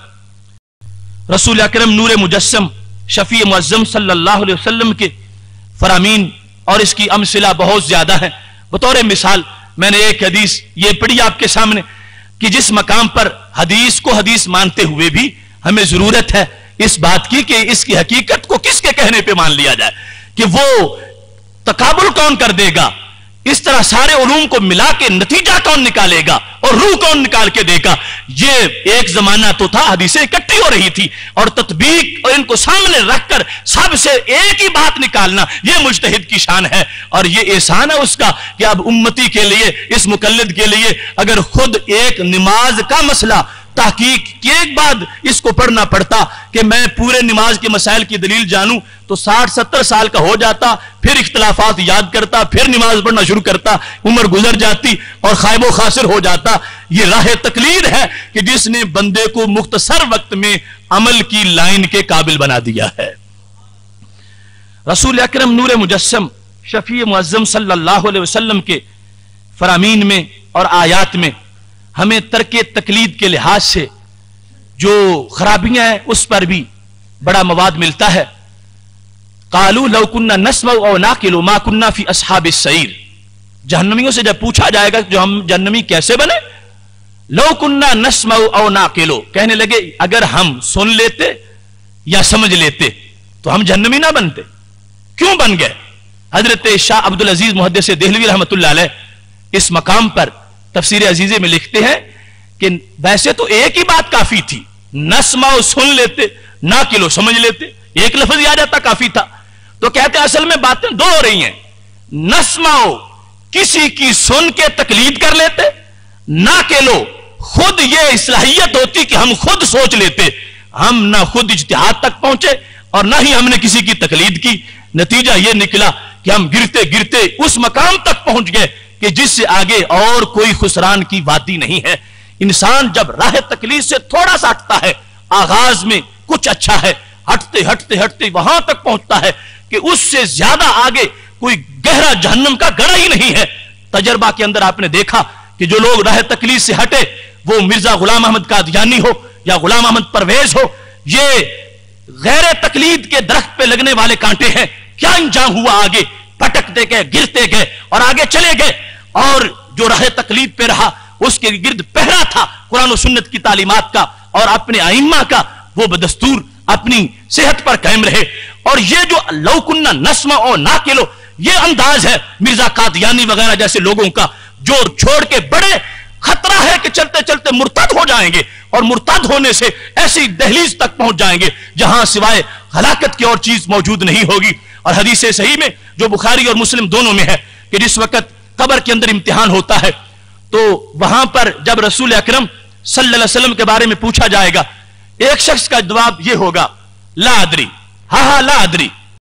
رسول اکرم نور مجسم شفیع معظم صلی اللہ علیہ وسلم کے فرامین اور اس کی امثلہ بہت زیادہ ہیں۔ بطور مثال میں نے ایک حدیث یہ پڑھی آپ کے سامنے کہ جس مقام پر حدیث کو حدیث مانتے ہوئے بھی ہمیں ضرورت ہے اس بات کی کہ اس کی حقیقت کو کس کے کہنے پہ مان لیا جائے، کہ وہ تقابل کون کر دے گا، اس طرح سارے علوم کو ملا کے نتیجہ کون نکالے گا اور روح کون نکال کے دے گا۔ یہ ایک زمانہ تو تھا حدیثیں اکٹھی ہو رہی تھی اور تطبیق اور ان کو سامنے رکھ کر سب سے ایک ہی بات نکالنا یہ مجتہد کی شان ہے، اور یہ احسان ہے اس کا کہ اب امتی کے لیے، اس مقلد کے لیے اگر خود ایک نماز کا مسئلہ تحقیق کے ایک بعد اس کو پڑھنا پڑتا کہ میں پورے نماز کے مسائل کی دلیل جانوں تو ساٹھ ستر سال کا ہو جاتا، پھر اختلافات یاد کرتا، پھر نماز پڑھنا شروع کرتا، عمر گزر جاتی اور خائب و خاسر ہو جاتا۔ یہ راہ تقلید ہے کہ جس نے بندے کو مختصر وقت میں عمل کی لائن کے قابل بنا دیا ہے۔ رسول اکرم نور مجسم شفیع معظم صلی اللہ علیہ وسلم کے فرامین میں اور آیات میں ہمیں ترک تقلید کے لحاظ سے جو خرابیاں ہیں اس پر بھی بڑا مواد ملتا ہے۔ قالوا لو كنا نسمع او نعقل ما كنا في اصحاب السعير، جہنمیوں سے جب پوچھا جائے گا جو ہم جہنمی کیسے بنے، لو كنا نسمع او نعقل، کہنے لگے اگر ہم سن لیتے یا سمجھ لیتے تو ہم جہنمی نہ بنتے، کیوں بن گئے؟ حضرت شاہ عبدالعزیز محدث دہلوی رحمۃ اللہ علیہ اس مقام پر تفسیر عزیزے میں لکھتے ہیں کہ ویسے تو ایک ہی بات کافی تھی، نسمع سن لیتے، نعقل سمجھ لیتے، ایک لفظ آ جاتا کافی تھا۔ تو کہتے ہیں اصل میں باتیں دو ہو رہی ہیں، نسمع کسی کی سن کے تقلید کر لیتے، نعقل خود یہ صلاحیت ہوتی کہ ہم خود سوچ لیتے، ہم نہ خود اجتہاد تک پہنچے اور نہ ہی ہم نے کسی کی تقلید کی، نتیجہ یہ نکلا کہ ہم گرتے گرتے اس مقام تک پہنچ گئے کہ جس سے آگے اور کوئی خسران کی وادی نہیں ہے۔ انسان جب راہ تقلید سے تھوڑا سا ہٹتا ہے، آغاز میں کچھ اچھا ہے، ہٹتے ہٹتے ہٹتے وہاں تک پہنچتا ہے کہ اس سے زیادہ آگے کوئی گہرا جہنم کا گڑھا ہی نہیں ہے۔ تجربہ کے اندر آپ نے دیکھا کہ جو لوگ راہ تقلید سے ہٹے، وہ مرزا غلام احمد قادیانی ہو یا غلام احمد پرویز ہو، یہ غیر تقلید کے درخت پہ لگنے والے کانٹے ہیں، کیا انجام ہوا؟ آگے پٹکتے گئے، گرتے گئے اور آگے چلے گئے، اور جو راہ تقلید پہ رہا اس کے گرد پہرا تھا قرآن و سنت کی تعلیمات کا اور اپنے ائمہ کا، وہ بدستور اپنی صحت پر قائم رہے۔ اور یہ جو لو کنا نسمع او نعقل، یہ انداز ہے مرزا قادیانی وغیرہ جیسے لوگوں کا، جو چھوڑ کے بڑے خطرہ ہے کہ چلتے چلتے مرتد ہو جائیں گے اور مرتد ہونے سے ایسی دہلیز تک پہنچ جائیں گے جہاں سوائے हलाकत की और चीज मौजूद नहीं होगी। और हदीस सही में जो बुखारी और मुस्लिम दोनों में है कि जिस वक्त कब्र के अंदर इम्तिहान होता है तो वहां पर जब रसूल अकरम सल्लल्लाहु अलैहि वसल्लम के बारे में पूछा जाएगा, एक शख्स का जवाब यह होगा ला अदरी, हा हा ला अदरी,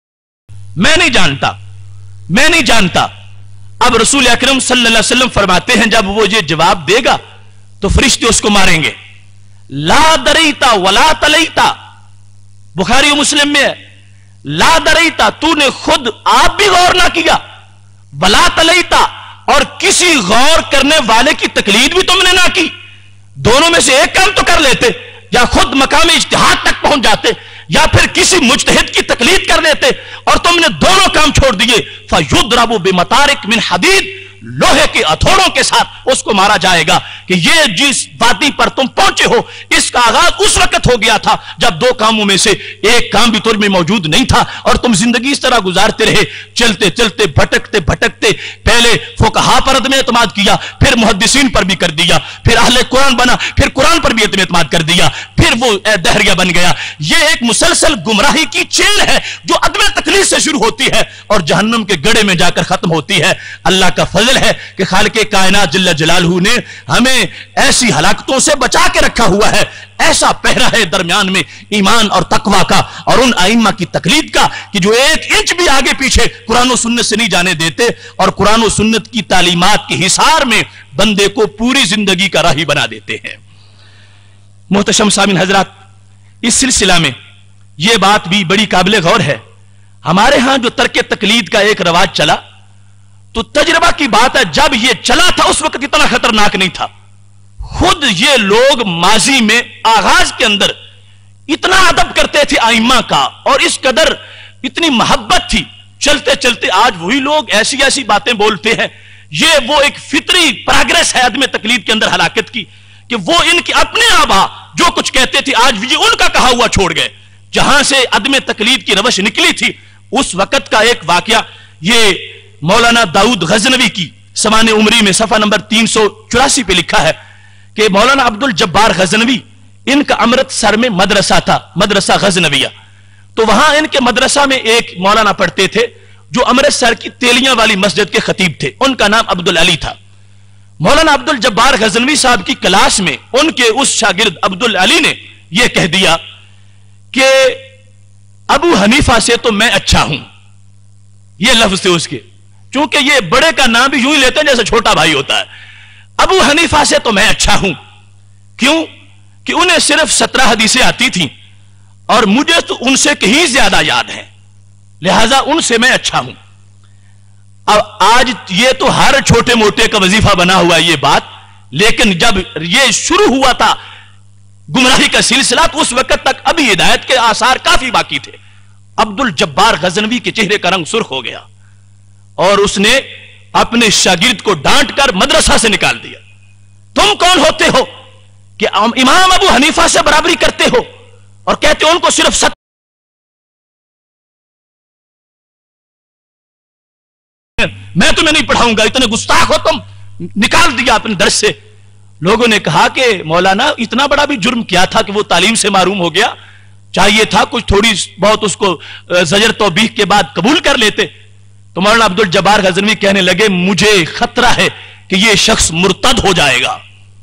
मैं नहीं जानता, मैं नहीं जानता। अब रसूल अकरम सल्लल्लाहु अलैहि वसल्लम फरमाते हैं जब वो ये जवाब देगा तो फरिश्ते उसको मारेंगे। ला दरीता वला तलईता, बुखारी और मुस्लिम में है, ला दरीता, तूने खुद आप भी गौर ना किया, वला तलईता, और किसी गौर करने वाले की तकलीद भी तुमने ना की। दोनों में से एक काम तो कर लेते, या खुद मकाम इज्तिहाद तक पहुंच जाते या फिर किसी मुज्तहिद की तकलीद कर लेते, और तुमने दोनों काम छोड़ दिए। फयुद्रबु बिमतारिक मिन हदीद, लोहे के हथौड़ों के साथ उसको मारा जाएगा कि ये जिस वादी पर तुम पहुंचे हो इसका आगाज उस वक्त हो गया था जब दो कामों में से एक काम भी तुम में मौजूद नहीं था और तुम जिंदगी इस तरह गुजारते रहे, चलते चलते भटकते भटकते पहले फुकहा पर अदम एतमाद किया, फिर मुहद्दिसीन पर भी कर दिया, फिर अहले कुरान बना, फिर कुरान पर भी अदम एतमाद कर दिया, फिर वो दहरिया बन गया। ये एक मुसलसल गुमराही की चेन है जो अदम तकलीफ से शुरू होती है और जहन्नम के गड़े में जाकर खत्म होती है। अल्लाह का फजल है कि खालिके कायनात जल्ल जलालहू ने हमें ऐसी हलाकतों से बचा के रखा हुआ है, ऐसा पहरा है दरमियान में ईमान और तकवा का और उन आइम्मा की तकलीद का कि जो एक इंच भी आगे पीछे कुरान और सुन्नत से नहीं जाने देते और कुरान और सुन्नत की तालीमात के हिसार में बंदे को पूरी जिंदगी का राही बना देते हैं। मोहतरम सामीन हजरात, इस सिलसिला में यह बात भी बड़ी काबिल गौर है। हमारे यहां जो तर्क तकलीद का एक रवाज चला तो तजर्बा की बात है, जब यह चला था उस वक्त इतना खतरनाक नहीं था। खुद ये लोग माजी में आगाज के अंदर इतना अदब करते थे आइम्मा का और इस कदर इतनी मोहब्बत थी, चलते चलते आज वही लोग ऐसी ऐसी बातें बोलते हैं। ये वो एक फितरी प्रोग्रेस है अदम तकलीद के अंदर हलाकत की कि वो इनके अपने आबा जो कुछ कहते थे आज भी उनका कहा हुआ छोड़ गए। जहां से अदम तकलीद की रवश निकली थी उस वक्त का एक वाकया, ये मौलाना दाऊद गजनवी की समाने उमरी में सफा नंबर तीन सौ चौरासी पे लिखा है कि मौलाना अब्दुल जब्बार गजनवी, इनका अमृतसर में मदरसा था, मदरसा गजनविया। तो वहां इनके मदरसा में एक मौलाना पढ़ते थे जो अमृतसर की तेलियां वाली मस्जिद के खतीब थे, उनका नाम अब्दुल अली था। मौलाना अब्दुल जब्बार गजनवी साहब की क्लास में उनके उस शागिर्द अब्दुल अली ने यह कह दिया कि अबू हनीफा से तो मैं अच्छा हूं, यह लफ्ज थे उसके, क्योंकि ये बड़े का नाम भी यूं ही लेते हैं जैसे छोटा भाई होता है। अबू हनीफा से तो मैं अच्छा हूं, क्यों कि उन्हें सिर्फ सत्रह हदीसें आती थी और मुझे तो उनसे कहीं ज्यादा याद है, लिहाजा उनसे मैं अच्छा हूं। अब आज ये तो हर छोटे मोटे का वजीफा बना हुआ है ये बात, लेकिन जब ये शुरू हुआ था गुमराही का सिलसिला तो उस वक्त तक अभी हिदायत के आसार काफी बाकी थे। अब्दुल जब्बार गजनवी के चेहरे का रंग सुर्ख हो गया और उसने अपने शागिर्द को डांट कर मदरसा से निकाल दिया। तुम कौन होते हो कि इमाम अबू हनीफा से बराबरी करते हो और कहते हो उनको सिर्फ सत्य। मैं तुम्हें नहीं पढ़ाऊंगा, इतने गुस्ताख हो तुम, निकाल दिया अपने दर्स से। लोगों ने कहा कि मौलाना इतना बड़ा भी जुर्म किया था कि वो तालीम से मारूम हो गया, चाहिए था कुछ थोड़ी बहुत उसको जजर तौबीह के बाद कबूल कर लेते। तो मौलाना अब्दुल जब्बार गजनवी कहने लगे मुझे खतरा है कि यह शख्स मुर्तद हो जाएगा।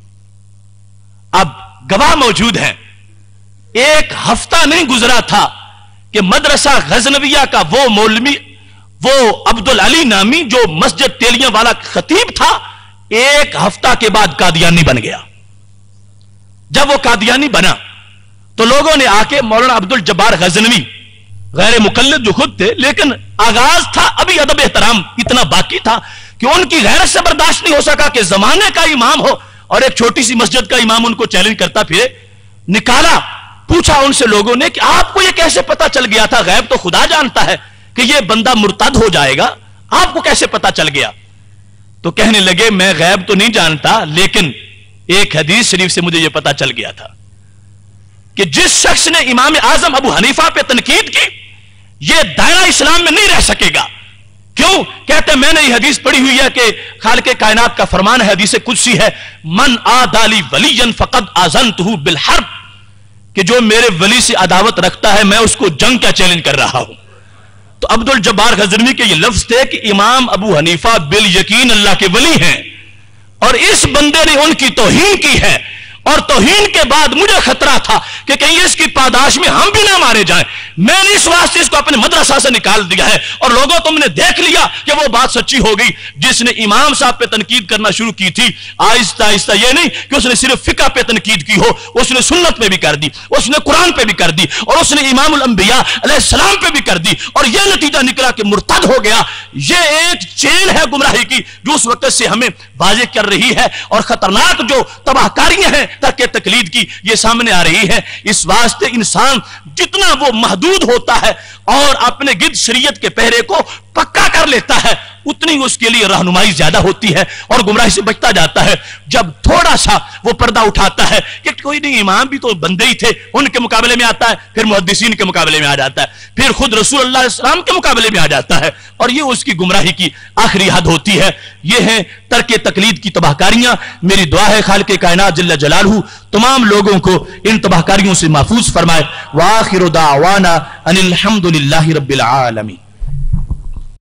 अब गवाह मौजूद हैं, एक हफ्ता नहीं गुजरा था कि मदरसा गजनविया का वो मौलवी, वो अब्दुल अली नामी जो मस्जिद तेलियां वाला खतीब था, एक हफ्ता के बाद कादियानी बन गया। जब वो कादियानी बना तो लोगों ने आके मौलाना अब्दुल जब्बार गजनवी गैर मुकल्लिद जो खुद थे, लेकिन आगाज था, अभी अदब एहतराम इतना बाकी था कि उनकी गैरत से बर्दाश्त नहीं हो सका कि जमाने का इमाम हो और एक छोटी सी मस्जिद का इमाम उनको चैलेंज करता फिरे। निकाला, पूछा उनसे लोगों ने कि आपको यह कैसे पता चल गया था, गैब तो खुदा जानता है कि यह बंदा मुर्तद हो जाएगा, आपको कैसे पता चल गया? तो कहने लगे मैं गैब तो नहीं जानता, लेकिन एक हदीस शरीफ से मुझे यह पता चल गया था कि जिस शख्स ने इमाम आजम अबू हनीफा पे तनकीद की यह दायरा इस्लाम में नहीं रह सकेगा। क्यों? कहते मैंने यह हदीस पढ़ी हुई है कि खालिके कायनात का फरमान है, हदीस कुदसी है, मन आदाली वलियन फकद आज़नतहु बिल हर्ब, کہ جو میرے ولی سے عداوت رکھتا ہے میں اس کو جنگ کا چیلنج کر رہا ہوں. تو عبد الجبار غزنوی کے یہ لفظ تھے کہ امام ابو حنیفہ بالیقین اللہ کے ولی ہیں اور اس بندے نے ان کی توہین کی ہے، اور توہین کے بعد مجھے خطرہ تھا کہ کہیں اس کی پاداش میں ہم بھی نہ مارے جائیں. میں نے اس واسطے اس کو اپنے مدرسہ سے نکال دیا ہے. اور لوگوں تم نے دیکھ لیا کہ وہ بات سچی ہو گئی. جس نے امام صاحب پہ تنقید کرنا شروع کی تھی آہستہ آہستہ، یہ نہیں کہ اس نے صرف فقہ پہ تنقید کی ہو، اس نے سنت پہ بھی کر دی، اس نے قرآن پہ بھی کر دی، اور اس نے امام الانبیاء علیہ السلام پہ بھی کر دی، اور یہ نتیجہ نکلا کہ مرتد ہو گیا. یہ ایک چین ہے گمراہی کی جو اس وقت سے ہمیں واضح کر رہی ہے، اور خطرناک جو تباہ کاریاں ہیں ترک تقلید کی یہ سامنے آ رہی ہے. اس واسطے انسان جتنا وہ محدود ہوتا ہے اور اپنے گرد شریعت کے پہرے کو پکا کر لیتا ہے اتنی اس کے لیے رہنمائی زیادہ ہوتی ہے اور گمراہی سے بچتا جاتا ہے. جب تھوڑا سا وہ پردہ اٹھاتا ہے کہ کوئی نہیں امام بھی تو بندے ہی تھے، ان کے مقابلے میں آتا ہے، پھر محدثین کے مقابلے میں آ جاتا ہے، پھر خود رسول اللہ علیہ السلام کے مقابلے میں آ جاتا ہے، اور یہ اس کی گمراہی کی آخری حد ہوتی ہے. یہ ہیں ترک تقلید کی تباہ کاریاں. میری دعا ہے خالق کائنات جل جلالہ تمام لوگوں کو ان تباہ کاریوں سے محفوظ فرمائے. وآخر دعوانا ان الحمد للہ رب العالمین.